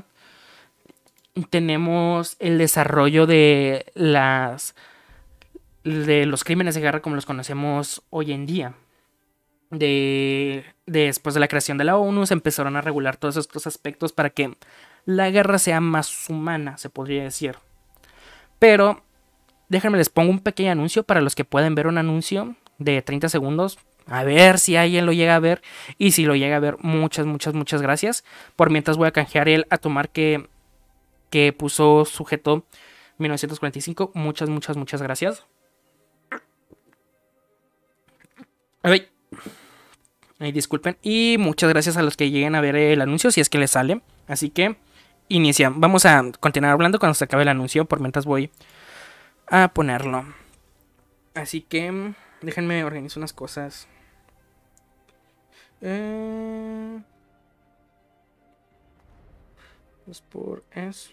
tenemos el desarrollo de las de los crímenes de guerra como los conocemos hoy en día. De, de, después de la creación de la ONU se empezaron a regular todos estos aspectos para que la guerra sea más humana, se podría decir. Pero déjenme les pongo un pequeño anuncio para los que pueden ver un anuncio de treinta segundos. A ver si alguien lo llega a ver. Y si lo llega a ver, muchas, muchas, muchas gracias. Por mientras voy a canjear el a tomar que, que puso sujeto mil novecientos cuarenta y cinco. Muchas, muchas, muchas gracias. Ay, ay, disculpen. Y muchas gracias a los que lleguen a ver el anuncio, si es que les sale. Así que inicia. Vamos a continuar hablando cuando se acabe el anuncio. Por mientras voy a ponerlo. Así que déjenme organizar unas cosas. Eh, pues por eso.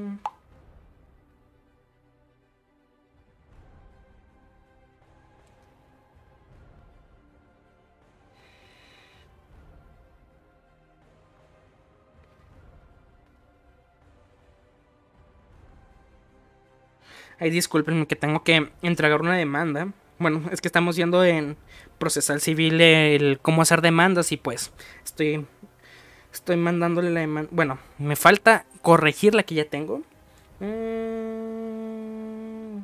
Ay, discúlpenme que tengo que entregar una demanda. Bueno, es que estamos viendo en procesal civil el cómo hacer demandas y pues estoy estoy mandándole la demanda. Bueno, me falta corregir la que ya tengo. Mm.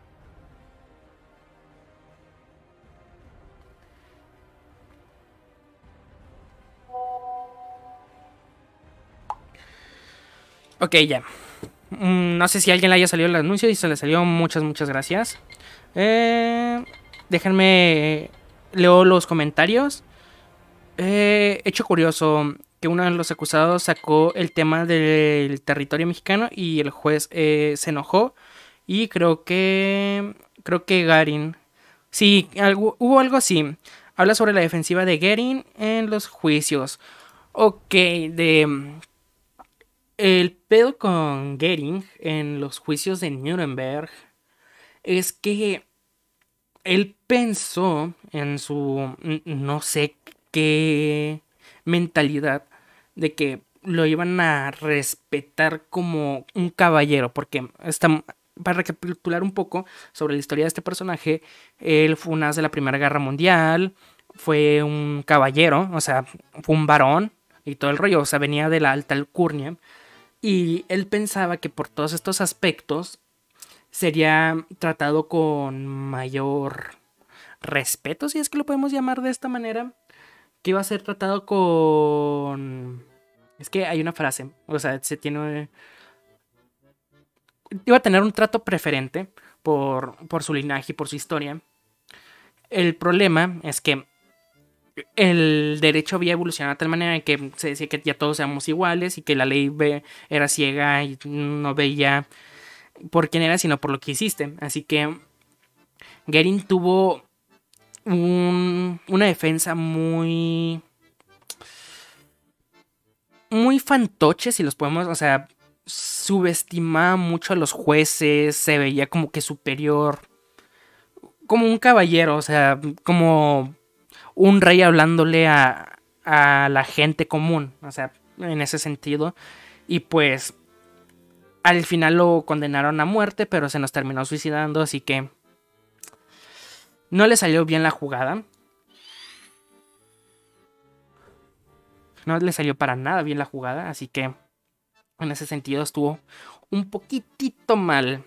Ok, ya. Mm, no sé si a alguien le haya salido el anuncio y se le salió. Muchas, muchas gracias. Eh, déjenme leo los comentarios. Eh, hecho curioso que uno de los acusados sacó el tema del territorio mexicano y el juez eh, se enojó y creo que creo que Garin sí algo, hubo algo así. Habla sobre la defensiva de Goering en los juicios. Ok, de el pedo con Goering en los juicios de Nuremberg es que él pensó en su no sé qué mentalidad de que lo iban a respetar como un caballero, porque esta, para recapitular un poco sobre la historia de este personaje, él fue un as de la Primera Guerra Mundial, fue un caballero, o sea, fue un varón y todo el rollo, o sea, venía de la alta alcurnia. Y él pensaba que por todos estos aspectos sería tratado con mayor respeto, si es que lo podemos llamar de esta manera, que iba a ser tratado con... Es que hay una frase, o sea, se tiene... Iba a tener un trato preferente por, por su linaje y por su historia. El problema es que el derecho había evolucionado de tal manera que se decía que ya todos éramos iguales y que la ley ve, era ciega y no veía por quién era, sino por lo que hiciste. Así que Goering tuvo un, una defensa muy... muy fantoche, si los podemos... O sea, subestimaba mucho a los jueces, se veía como que superior, como un caballero, o sea, como un rey hablándole a, a la gente común, o sea, en ese sentido. Y pues al final lo condenaron a muerte, pero se nos terminó suicidando, así que no le salió bien la jugada. No le salió para nada bien la jugada, así que en ese sentido estuvo un poquitito mal.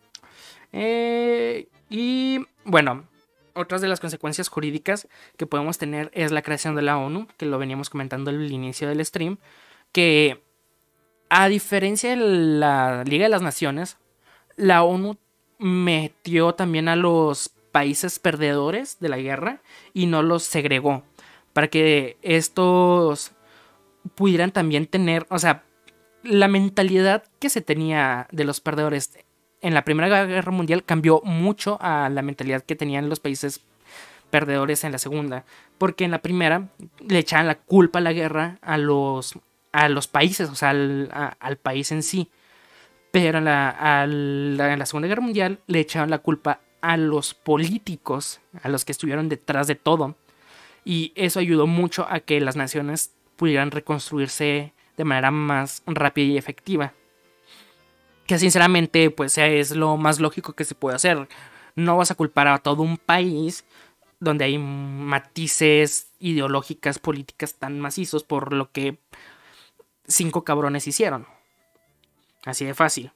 Eh, y bueno, otras de las consecuencias jurídicas que podemos tener es la creación de la ONU, que lo veníamos comentando al inicio del stream, que a diferencia de la Liga de las Naciones, la ONU metió también a los países perdedores de la guerra y no los segregó, para que estos pudieran también tener, o sea, la mentalidad que se tenía de los perdedores en la Primera Guerra Mundial cambió mucho a la mentalidad que tenían los países perdedores en la Segunda, porque en la primera le echaban la culpa a la guerra a los, a los países, o sea, al, a, al país en sí, pero en la, a la, en la Segunda Guerra Mundial le echaban la culpa a los políticos, a los que estuvieron detrás de todo, y eso ayudó mucho a que las naciones pudieran reconstruirse de manera más rápida y efectiva. Que sinceramente, pues es lo más lógico que se puede hacer. No vas a culpar a todo un país donde hay matices ideológicas, políticas tan macizos por lo que cinco cabrones hicieron. Así de fácil.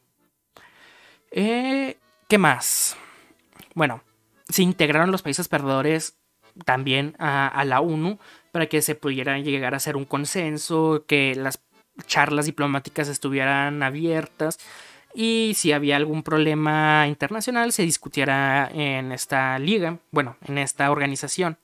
Eh, ¿Qué más? Bueno, se integraron los países perdedores también a, a la ONU para que se pudiera llegar a hacer un consenso, que las charlas diplomáticas estuvieran abiertas y si había algún problema internacional se discutiera en esta liga, bueno, en esta organización.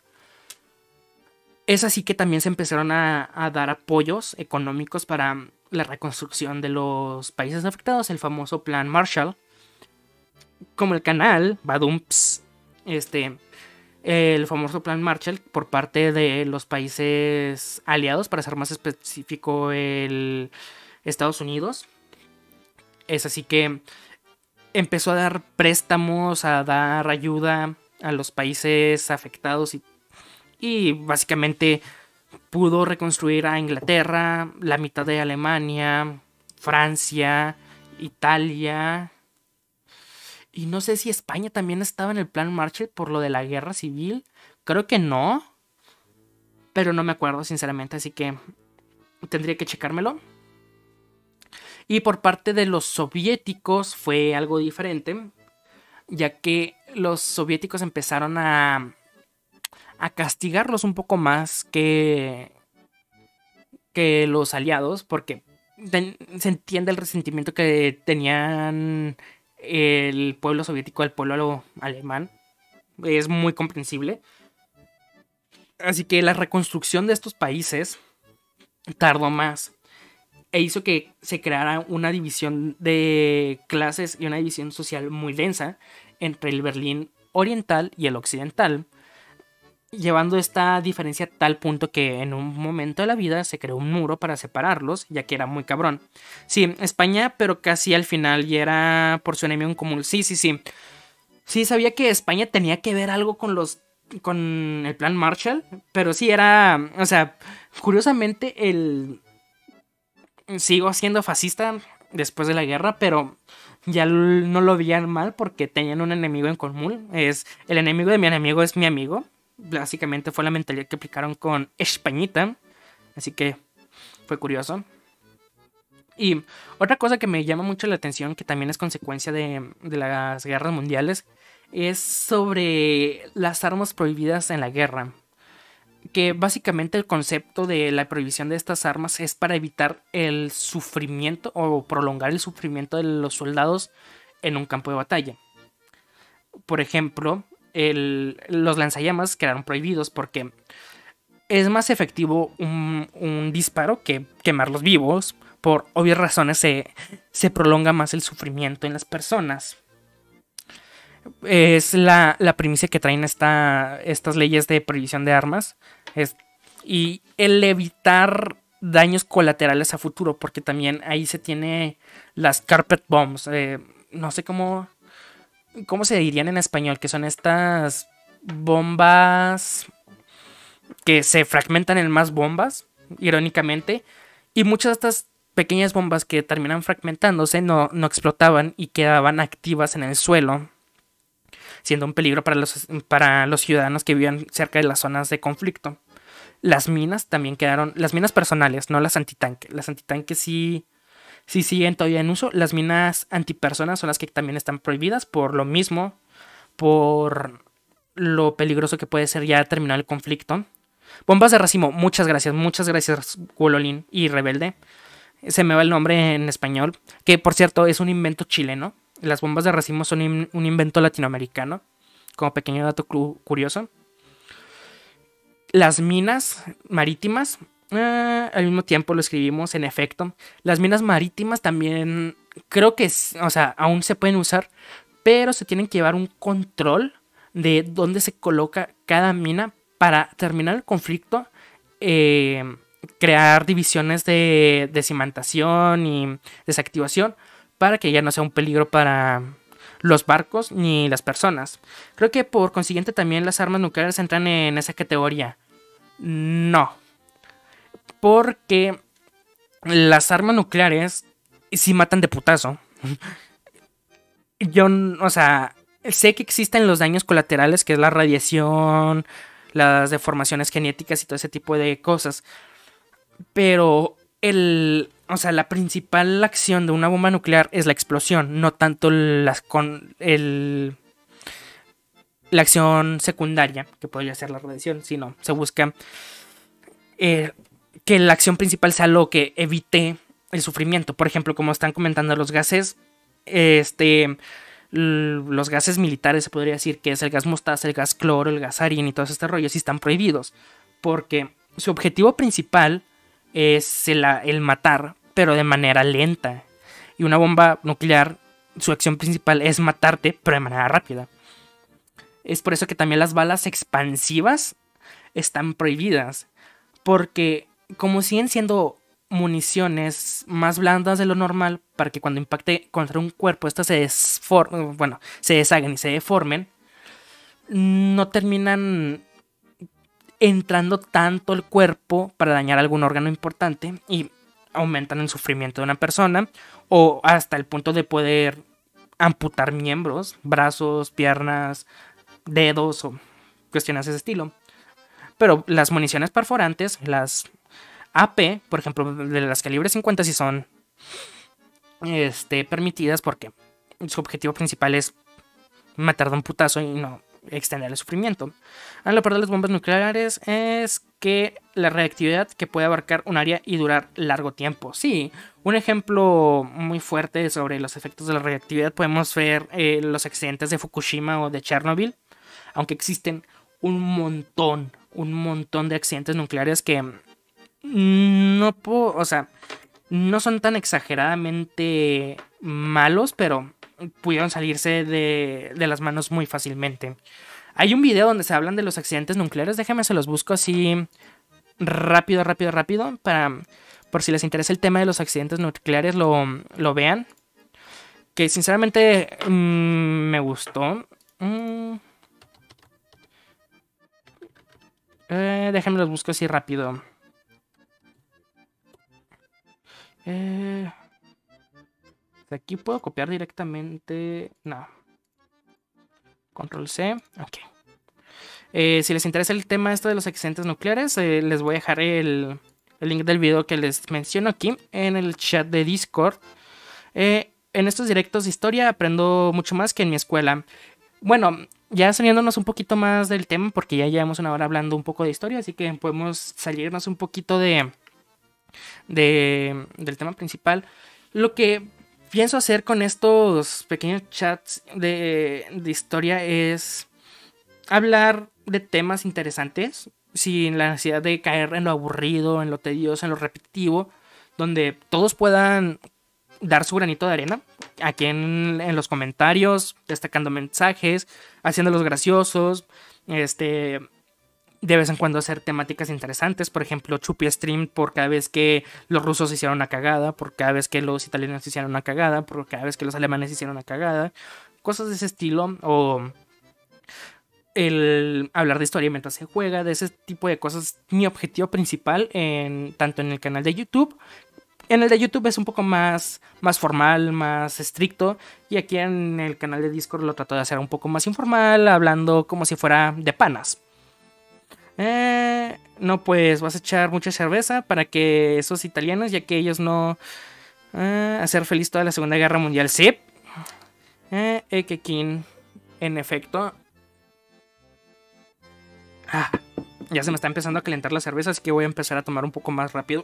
Es así que también se empezaron a, a dar apoyos económicos para la reconstrucción de los países afectados, el famoso Plan Marshall, como el canal Badumps, este, el famoso Plan Marshall por parte de los países aliados, para ser más específico el Estados Unidos. Es así que empezó a dar préstamos, a dar ayuda a los países afectados y, y básicamente pudo reconstruir a Inglaterra, la mitad de Alemania, Francia, Italia. Y no sé si España también estaba en el Plan Marshall por lo de la guerra civil. Creo que no. Pero no me acuerdo sinceramente, así que tendría que checármelo. Y por parte de los soviéticos fue algo diferente, ya que los soviéticos empezaron a, a castigarlos un poco más que, que los aliados, porque ten, se entiende el resentimiento que tenían el pueblo soviético al pueblo alemán. Es muy comprensible. Así que la reconstrucción de estos países tardó más e hizo que se creara una división de clases y una división social muy densa entre el Berlín oriental y el occidental, llevando esta diferencia a tal punto que en un momento de la vida se creó un muro para separarlos, ya que era muy cabrón. Sí, España, pero casi al final y era por su enemigo en común. Sí, sí, sí. Sí, sabía que España tenía que ver algo con los con el Plan Marshall, pero sí era, o sea, curiosamente el sigo siendo fascista después de la guerra, pero ya no lo veían mal porque tenían un enemigo en común. Es, el enemigo de mi enemigo es mi amigo. Básicamente fue la mentalidad que aplicaron con Españita. Así que fue curioso. Y otra cosa que me llama mucho la atención, que también es consecuencia de, de las guerras mundiales, es sobre las armas prohibidas en la guerra. Que básicamente el concepto de la prohibición de estas armas es para evitar el sufrimiento o prolongar el sufrimiento de los soldados en un campo de batalla. Por ejemplo, el, los lanzallamas quedaron prohibidos porque es más efectivo un, un disparo que quemarlos vivos. Por obvias razones se, se prolonga más el sufrimiento en las personas. Es la, la primicia que traen esta, estas leyes de prohibición de armas. Es, y el evitar daños colaterales a futuro, porque también ahí se tiene las carpet bombs. Eh, no sé cómo, cómo se dirían en español, que son estas bombas que se fragmentan en más bombas, irónicamente. Y muchas de estas pequeñas bombas que terminan fragmentándose no, no explotaban y quedaban activas en el suelo, siendo un peligro para los, para los ciudadanos que vivían cerca de las zonas de conflicto. Las minas también quedaron, las minas personales, no las antitanque. Las antitanque sí, sí siguen todavía en uso. Las minas antipersonas son las que también están prohibidas por lo mismo, por lo peligroso que puede ser ya terminar el conflicto. Bombas de racimo, muchas gracias, muchas gracias Wololin y Rebelde. Se me va el nombre en español, que por cierto es un invento chileno. Las bombas de racimo son in, un invento latinoamericano, como pequeño dato curioso. Las minas marítimas, eh, al mismo tiempo lo escribimos, en efecto. Las minas marítimas también creo que, o sea, aún se pueden usar, pero se tienen que llevar un control de dónde se coloca cada mina para terminar el conflicto. Eh, crear divisiones de, de cimantación y desactivación para que ya no sea un peligro para los barcos ni las personas. Creo que por consiguiente también las armas nucleares entran en esa categoría. No, porque las armas nucleares sí matan de putazo. Yo, o sea, sé que existen los daños colaterales, que es la radiación, las deformaciones genéticas y todo ese tipo de cosas. Pero el, o sea, la principal acción de una bomba nuclear es la explosión, no tanto las con el, la acción secundaria, que podría ser la radiación, sino se busca eh, que la acción principal sea lo que evite el sufrimiento. Por ejemplo, como están comentando los gases, este, los gases militares se podría decir que es el gas mostaza, el gas cloro, el gas arín y todos estos rollos, y están prohibidos, porque su objetivo principal es el, el matar, pero de manera lenta. Y una bomba nuclear, su acción principal es matarte, pero de manera rápida. Es por eso que también las balas expansivas están prohibidas, porque como siguen siendo municiones más blandas de lo normal, para que cuando impacte contra un cuerpo estas se desformen, bueno, se deshagan y se deformen, no terminan entrando tanto el cuerpo para dañar algún órgano importante y aumentan el sufrimiento de una persona, o hasta el punto de poder amputar miembros, brazos, piernas, dedos o cuestiones de ese estilo. Pero las municiones perforantes, las A P, por ejemplo, de las calibre cincuenta, sí son este, permitidas, porque su objetivo principal es matar de un putazo y no extender el sufrimiento. A lo peor de las bombas nucleares es que la reactividad que puede abarcar un área y durar largo tiempo. Sí, un ejemplo muy fuerte sobre los efectos de la reactividad podemos ver eh, los accidentes de Fukushima o de Chernobyl, aunque existen un montón, un montón de accidentes nucleares que no puedo, o sea, no son tan exageradamente malos, pero pudieron salirse de, de las manos muy fácilmente. Hay un video donde se hablan de los accidentes nucleares. Déjenme se los busco así rápido, rápido, rápido, para, por si les interesa el tema de los accidentes nucleares, lo, lo vean. Que sinceramente mmm, me gustó. Mm. Eh, déjenme los busco así rápido. Eh... De aquí puedo copiar directamente. No. Control C. Ok. Eh, si les interesa el tema esto de los accidentes nucleares, eh, les voy a dejar el, el link del video que les menciono aquí en el chat de Discord. Eh, en estos directos de historia aprendo mucho más que en mi escuela. Bueno, ya saliéndonos un poquito más del tema, porque ya llevamos una hora hablando un poco de historia, así que podemos salirnos un poquito de, de del tema principal. Lo que pienso hacer con estos pequeños chats de, de historia es hablar de temas interesantes, sin la necesidad de caer en lo aburrido, en lo tedioso, en lo repetitivo, donde todos puedan dar su granito de arena, aquí en, en los comentarios, destacando mensajes, haciéndolos graciosos, este, de vez en cuando hacer temáticas interesantes, por ejemplo, Chupi Stream por cada vez que los rusos hicieron una cagada, por cada vez que los italianos hicieron una cagada, por cada vez que los alemanes hicieron una cagada, cosas de ese estilo, o el hablar de historia mientras se juega, de ese tipo de cosas. Mi objetivo principal, en, tanto en el canal de YouTube. En el de YouTube es un poco más, más formal, más estricto. Y aquí en el canal de Discord lo trato de hacer un poco más informal, hablando como si fuera de panas. Eh, no, pues vas a echar mucha cerveza para que esos italianos, ya que ellos no... Eh, hacer feliz toda la Segunda Guerra Mundial. Sí. Eh, Ekekin. En efecto. Ah, ya se me está empezando a calentar la cerveza, así que voy a empezar a tomar un poco más rápido.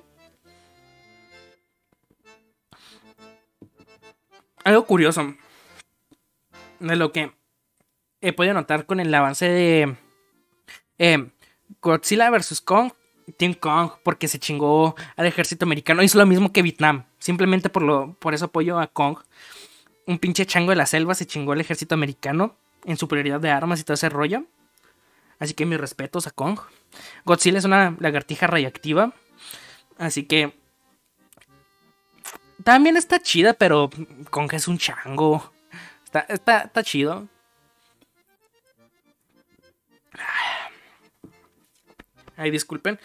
Algo curioso de lo que he podido notar con el avance de eh, Godzilla versus. Kong, Team Kong, porque se chingó al ejército americano, hizo lo mismo que Vietnam, simplemente por, lo, por eso apoyo a Kong. Un pinche chango de la selva se chingó al ejército americano en superioridad de armas y todo ese rollo. Así que mis respetos a Kong. Godzilla es una lagartija radioactiva, así que también está chida, pero Kong es un chango. Está, está, está chido. Ay, disculpen.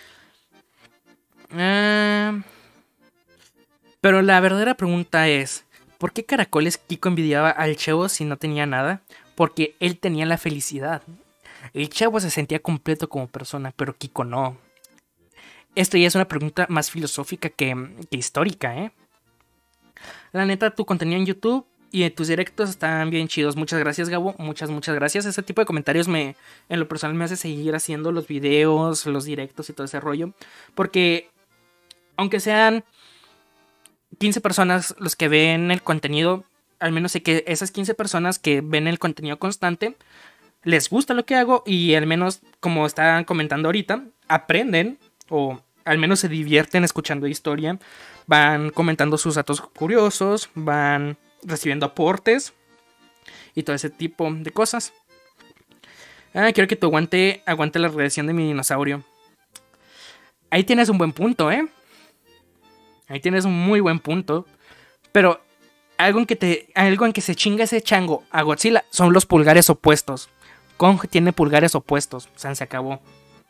Uh, pero la verdadera pregunta es: ¿por qué caracoles Kiko envidiaba al Chevo si no tenía nada? Porque él tenía la felicidad. El Chevo se sentía completo como persona, pero Kiko no. Esto ya es una pregunta más filosófica que, que histórica, ¿eh? La neta, tu contenido en YouTube y tus directos están bien chidos. Muchas gracias, Gabo. Muchas, muchas gracias. Ese tipo de comentarios me, en lo personal me hace seguir haciendo los videos, los directos y todo ese rollo. Porque aunque sean quince personas los que ven el contenido, al menos sé que esas quince personas que ven el contenido constante les gusta lo que hago y al menos, como están comentando ahorita, aprenden o al menos se divierten escuchando historia, van comentando sus datos curiosos, van recibiendo aportes y todo ese tipo de cosas. Ah, quiero que tú aguante, aguante la radiación de mi dinosaurio. Ahí tienes un buen punto, ¿eh? Ahí tienes un muy buen punto. Pero algo en que, te, algo en que se chinga ese chango a Godzilla son los pulgares opuestos. Kong tiene pulgares opuestos. O sea, se acabó.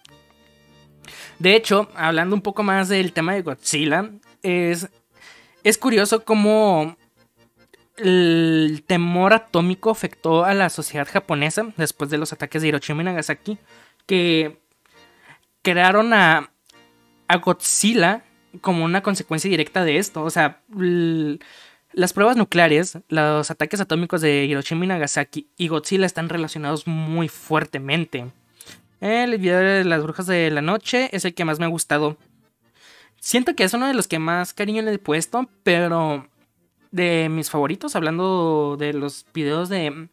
De hecho, hablando un poco más del tema de Godzilla, es, es curioso cómo el temor atómico afectó a la sociedad japonesa después de los ataques de Hiroshima y Nagasaki, que crearon a, a Godzilla como una consecuencia directa de esto. O sea, l- las pruebas nucleares, los ataques atómicos de Hiroshima y Nagasaki y Godzilla están relacionados muy fuertemente. El video de las brujas de la noche es el que más me ha gustado. Siento que es uno de los que más cariño le he puesto, pero de mis favoritos, hablando de los videos de,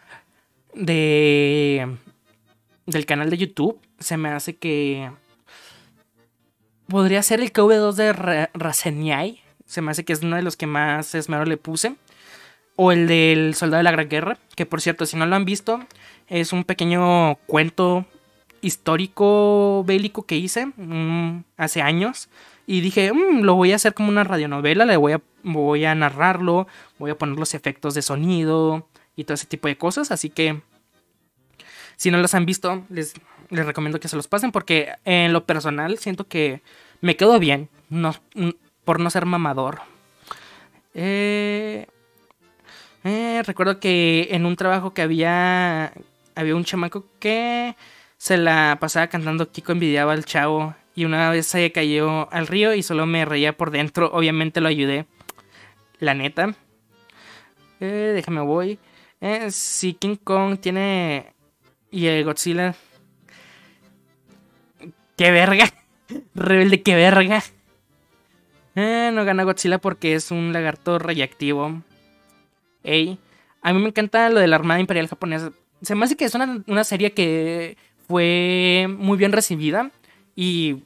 de del canal de YouTube, se me hace que podría ser el K V dos de Ra- Rasenai. Se me hace que es uno de los que más esmero le puse. O el del Soldado de la Gran Guerra, que por cierto, si no lo han visto, es un pequeño cuento histórico bélico que hice mmm, hace años. Y dije, mmm, lo voy a hacer como una radionovela, le voy a, voy a narrarlo, voy a poner los efectos de sonido y todo ese tipo de cosas. Así que, si no los han visto, les, les recomiendo que se los pasen, porque en lo personal siento que me quedó bien, no, por no ser mamador. Eh, Eh, recuerdo que en un trabajo que había, había un chamaco que se la pasaba cantando Kiko envidiaba al chavo. Y una vez se cayó al río y solo me reía por dentro. Obviamente lo ayudé. La neta. Eh, déjame voy. Eh, si King Kong tiene... Y el Godzilla... ¡Qué verga! Rebelde, qué verga. Eh, no gana Godzilla porque es un lagarto radiactivo. Ey. A mí me encanta lo de la Armada Imperial Japonesa. Se me hace que es una, una serie que fue muy bien recibida. Y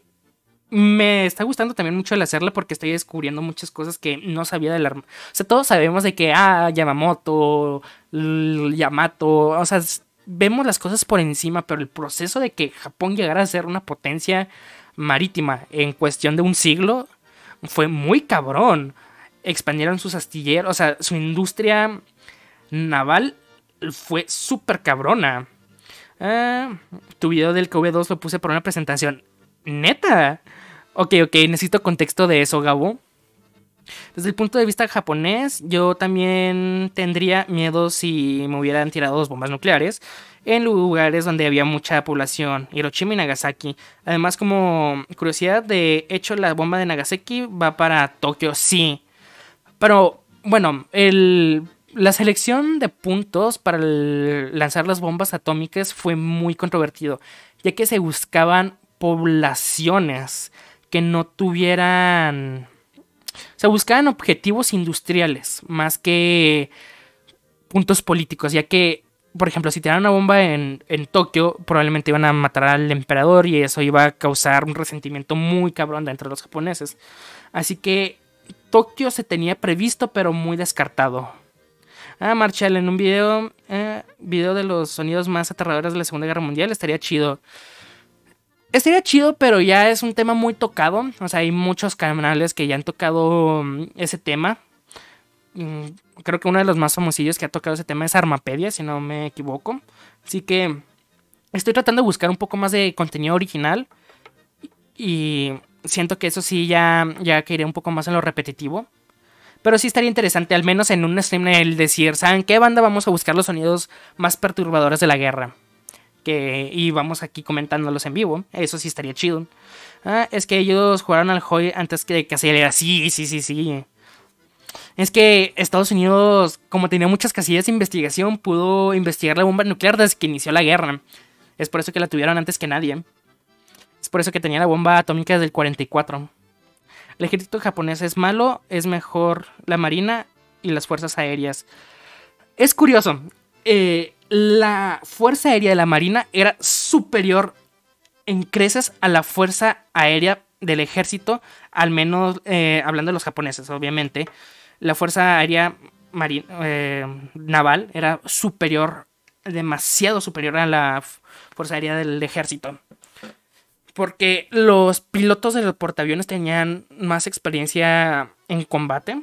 me está gustando también mucho el hacerla porque estoy descubriendo muchas cosas que no sabía de la Armada. O sea, todos sabemos de que, ah, Yamamoto, Yamato, o sea, vemos las cosas por encima, pero el proceso de que Japón llegara a ser una potencia marítima en cuestión de un siglo fue muy cabrón. Expandieron sus astilleros, o sea, su industria naval fue súper cabrona. Ah, tu video del K V dos lo puse por una presentación. ¿Neta? Ok, ok, necesito contexto de eso, Gabo. Desde el punto de vista japonés, yo también tendría miedo si me hubieran tirado dos bombas nucleares en lugares donde había mucha población, Hiroshima y Nagasaki. Además, como curiosidad, de hecho, la bomba de Nagasaki va para Tokio, sí. Pero, bueno, el, la selección de puntos para el, lanzar las bombas atómicas fue muy controvertido, ya que se buscaban poblaciones que no tuvieran... Se buscaban objetivos industriales más que puntos políticos, ya que, por ejemplo, si tiraran una bomba en, en Tokio, probablemente iban a matar al emperador y eso iba a causar un resentimiento muy cabrón dentro de los japoneses. Así que Tokio se tenía previsto, pero muy descartado. Ah, Marshall, en un video, eh, video de los sonidos más aterradores de la Segunda Guerra Mundial, estaría chido. Estaría chido, pero ya es un tema muy tocado. O sea, hay muchos canales que ya han tocado um, ese tema. Mm, creo que uno de los más famosillos que ha tocado ese tema es Armapedia, si no me equivoco. Así que estoy tratando de buscar un poco más de contenido original. Y siento que eso sí ya, ya caería un poco más en lo repetitivo. Pero sí estaría interesante, al menos en un stream, el decir, ¿saben qué banda? Vamos a buscar los sonidos más perturbadores de la guerra. Que, y vamos aquí comentándolos en vivo. Eso sí estaría chido. Ah, es que ellos jugaron al H O I antes que Casillas. Sí, sí, sí, sí. Es que Estados Unidos, como tenía muchas casillas de investigación, pudo investigar la bomba nuclear desde que inició la guerra. Es por eso que la tuvieron antes que nadie. Es por eso que tenía la bomba atómica desde el cuarenta y cuatro. El ejército japonés es malo, es mejor la marina y las fuerzas aéreas. Es curioso. Eh... La fuerza aérea de la marina era superior en creces a la fuerza aérea del ejército, al menos eh, hablando de los japoneses, obviamente. La fuerza aérea marina, eh, naval era superior, demasiado superior a la fuerza aérea del ejército. Porque los pilotos de los portaaviones tenían más experiencia en combate,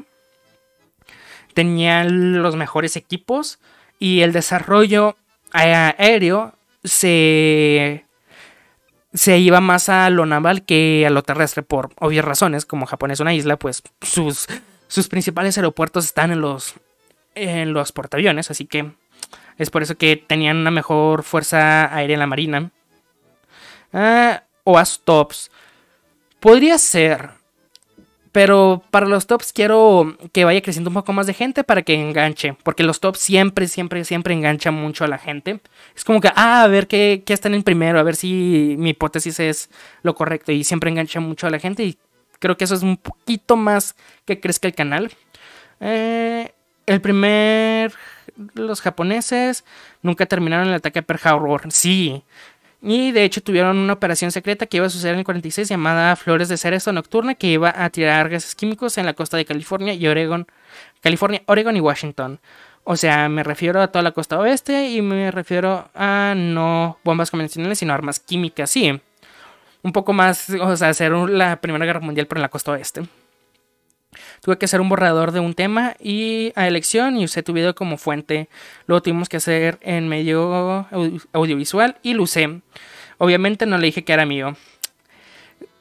tenían los mejores equipos. Y el desarrollo aéreo se, se iba más a lo naval que a lo terrestre por obvias razones. Como Japón es una isla, pues sus, sus principales aeropuertos están en los, en los portaaviones. Así que es por eso que tenían una mejor fuerza aérea en la marina. Ah, o a tops. Podría ser... Pero para los tops quiero que vaya creciendo un poco más de gente para que enganche. Porque los tops siempre, siempre, siempre enganchan mucho a la gente. Es como que, ah, a ver qué, qué está en el primero. A ver si mi hipótesis es lo correcto. Y siempre engancha mucho a la gente. Y creo que eso es un poquito más que crezca el canal. Eh, el primer... Los japoneses nunca terminaron el ataque a Pearl Harbor. Sí. Y de hecho tuvieron una operación secreta que iba a suceder en el cuarenta y seis llamada Flores de Cerezo Nocturna, que iba a tirar gases químicos en la costa de California y Oregon, California, Oregon y Washington. O sea, me refiero a toda la costa oeste y me refiero a no bombas convencionales, sino armas químicas, sí. Un poco más, o sea, hacer la Primera Guerra Mundial pero en la costa oeste. Tuve que hacer un borrador de un tema y a elección y usé tu video como fuente. Luego tuvimos que hacer en medio audiovisual y lo usé. Obviamente no le dije que era mío.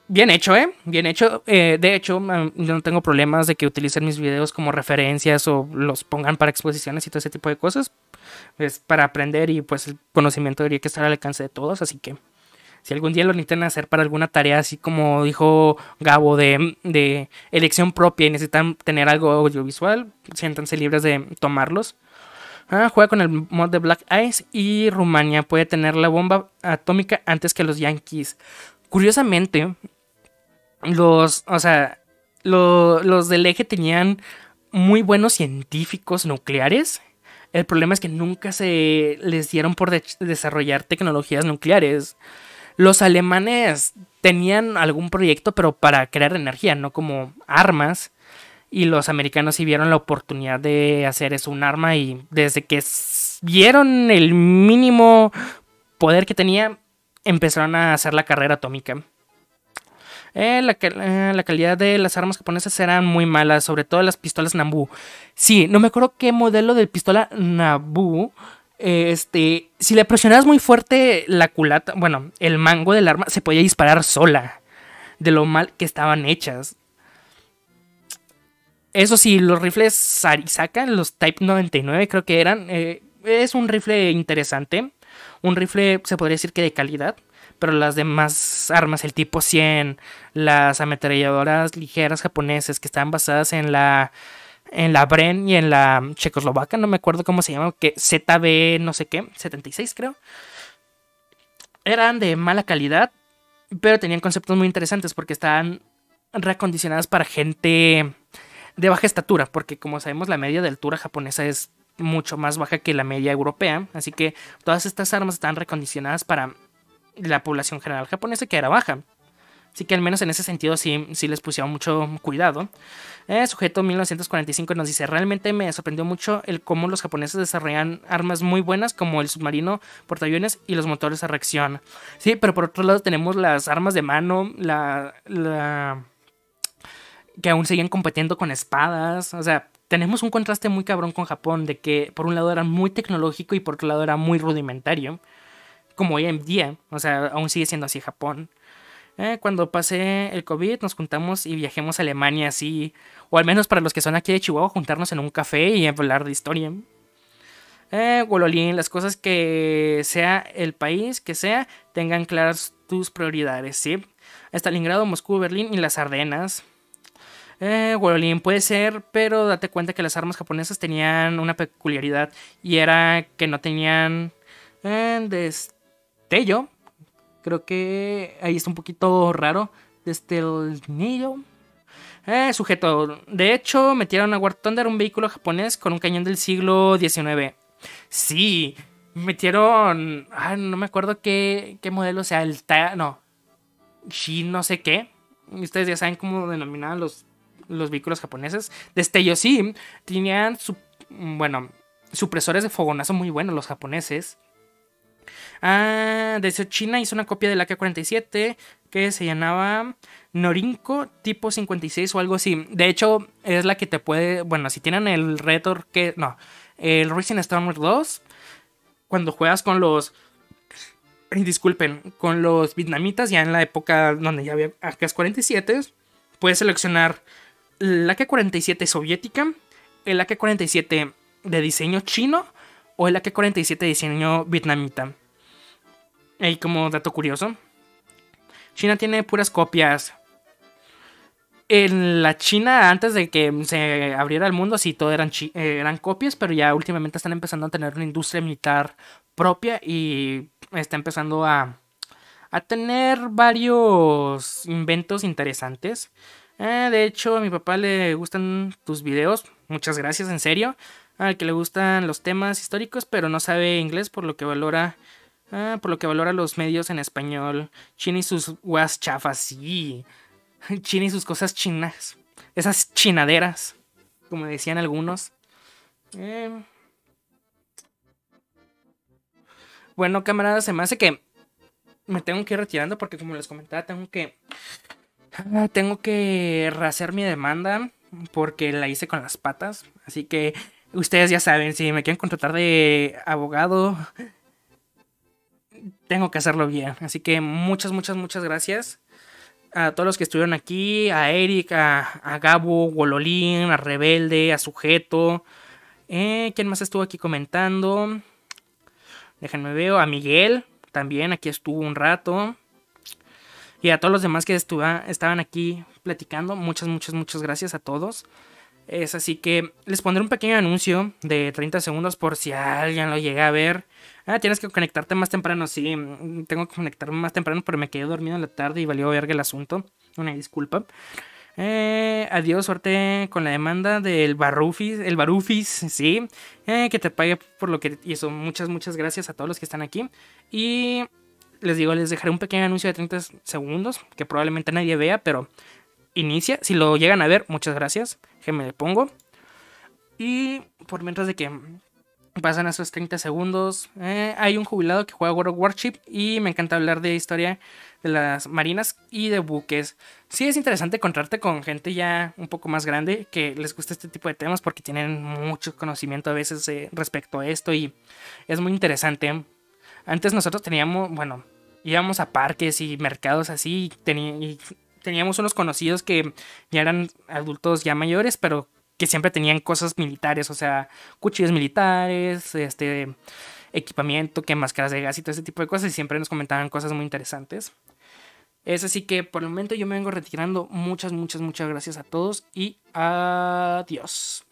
Bien hecho, ¿eh? Bien hecho. Eh, de hecho, yo no tengo problemas de que utilicen mis videos como referencias o los pongan para exposiciones y todo ese tipo de cosas. Es para aprender y pues el conocimiento debería que estar al alcance de todos. Así que si algún día lo necesitan hacer para alguna tarea, así como dijo Gabo, de, de elección propia y necesitan tener algo audiovisual, siéntanse libres de tomarlos. Ah, juega con el mod de Black Ice y Rumania puede tener la bomba atómica antes que los Yankees. Curiosamente, los, o sea, lo, los del eje tenían muy buenos científicos nucleares. El problema es que nunca se les dieron por de desarrollar tecnologías nucleares. Los alemanes tenían algún proyecto, pero para crear energía, no como armas. Y los americanos sí vieron la oportunidad de hacer eso un arma. Y desde que vieron el mínimo poder que tenía, empezaron a hacer la carrera atómica. Eh, la, eh, la calidad de las armas japonesas eran muy malas, sobre todo las pistolas Nambu. Sí, no me acuerdo qué modelo de pistola Nambu. Eh, este, si le presionabas muy fuerte la culata, bueno, el mango del arma se podía disparar sola, de lo mal que estaban hechas. Eso sí, los rifles Sarisaka, los Type noventa y nueve creo que eran, eh, es un rifle interesante, un rifle se podría decir que de calidad. Pero las demás armas, el tipo cien, las ametralladoras ligeras japonesas que estaban basadas en la en la Bren y en la checoslovaca, no me acuerdo cómo se llama, que Z B no sé qué, setenta y seis creo, eran de mala calidad, pero tenían conceptos muy interesantes porque estaban reacondicionadas para gente de baja estatura, porque como sabemos la media de altura japonesa es mucho más baja que la media europea, así que todas estas armas están recondicionadas para la población general japonesa, que era baja. Así que al menos en ese sentido sí, sí les pusieron mucho cuidado. Eh, sujeto mil novecientos cuarenta y cinco nos dice: realmente me sorprendió mucho el cómo los japoneses desarrollan armas muy buenas como el submarino, portaaviones y los motores a reacción. Sí, pero por otro lado tenemos las armas de mano, la, la que aún siguen compitiendo con espadas. O sea, tenemos un contraste muy cabrón con Japón, de que por un lado era muy tecnológico y por otro lado era muy rudimentario. Como hoy en día, o sea, aún sigue siendo así Japón. Eh, cuando pase el COVID nos juntamos y viajemos a Alemania así, o al menos para los que son aquí de Chihuahua, juntarnos en un café y hablar de historia. Eh, Wololín, las cosas que sea el país que sea, tengan claras tus prioridades, ¿sí? Stalingrado, Moscú, Berlín y las Ardenas. Eh, Wololín, puede ser, pero date cuenta que las armas japonesas tenían una peculiaridad y era que no tenían eh, destello. Creo que ahí está un poquito raro. Destello. Eh, sujeto. De hecho, metieron a War Thunder, un vehículo japonés con un cañón del siglo diecinueve. Sí, metieron. Ah, no me acuerdo qué, qué modelo sea. El Ta. No. Shi, no sé qué. Ustedes ya saben cómo denominaban los, los vehículos japoneses. Destello, sí. Tenían su. Bueno, supresores de fogonazo muy buenos los japoneses. Ah, de hecho China hizo una copia del A K cuarenta y siete que se llamaba Norinco tipo cincuenta y seis o algo así. De hecho es la que te puede, bueno, si tienen el Retor que no, el Rising Storm dos, cuando juegas con los, disculpen, con los vietnamitas ya en la época donde ya había A K cuarenta y siete, puedes seleccionar la A K cuarenta y siete soviética, el A K cuarenta y siete de diseño chino o el A K cuarenta y siete de diseño vietnamita. Y como dato curioso, China tiene puras copias. En la China, antes de que se abriera el mundo, sí, todo eran, eh, eran copias, pero ya últimamente están empezando a tener una industria militar propia y está empezando a, a tener varios inventos interesantes. Eh, de hecho, a mi papá le gustan tus videos. Muchas gracias, en serio. Al que le gustan los temas históricos, pero no sabe inglés, por lo que valora... Ah, por lo que valora los medios en español. China y sus guas chafas, sí. China y sus cosas chinas. Esas chinaderas, como decían algunos. Eh... Bueno, camaradas, se me hace que me tengo que ir retirando porque, como les comentaba, tengo que... Tengo que rehacer mi demanda porque la hice con las patas. Así que ustedes ya saben, si me quieren contratar de abogado... tengo que hacerlo bien. Así que muchas, muchas, muchas gracias. a todos los que estuvieron aquí, a Eric, a, a Gabo, Gololín, a Rebelde, a Sujeto. Eh, ¿Quién más estuvo aquí comentando? Déjenme ver, a Miguel, también aquí estuvo un rato. Y a todos los demás que estuvo, estaban aquí platicando, muchas, muchas, muchas gracias a todos. Es así que les pondré un pequeño anuncio de treinta segundos por si alguien lo llega a ver. Ah, tienes que conectarte más temprano. Sí, tengo que conectarme más temprano, pero me quedé dormido en la tarde y valió verga el asunto. Una disculpa. Eh, adiós, suerte con la demanda del Barufis. El Barufis, sí. Eh, que te pague por lo que hizo. Muchas, muchas gracias a todos los que están aquí. Y les digo, les dejaré un pequeño anuncio de treinta segundos que probablemente nadie vea, pero inicia. Si lo llegan a ver, muchas gracias. Que me le pongo. Y por mientras de que pasan esos treinta segundos, eh, hay un jubilado que juega World of Warship y me encanta hablar de historia de las marinas y de buques. Sí, es interesante encontrarte con gente ya un poco más grande que les gusta este tipo de temas porque tienen mucho conocimiento a veces eh, respecto a esto y es muy interesante. Antes nosotros teníamos, bueno, íbamos a parques y mercados así y, y teníamos unos conocidos que ya eran adultos ya mayores, pero que siempre tenían cosas militares, o sea, cuchillos militares, este, equipamiento, que máscaras de gas y todo ese tipo de cosas, y siempre nos comentaban cosas muy interesantes. Es así que por el momento yo me vengo retirando. Muchas, muchas, muchas gracias a todos y adiós.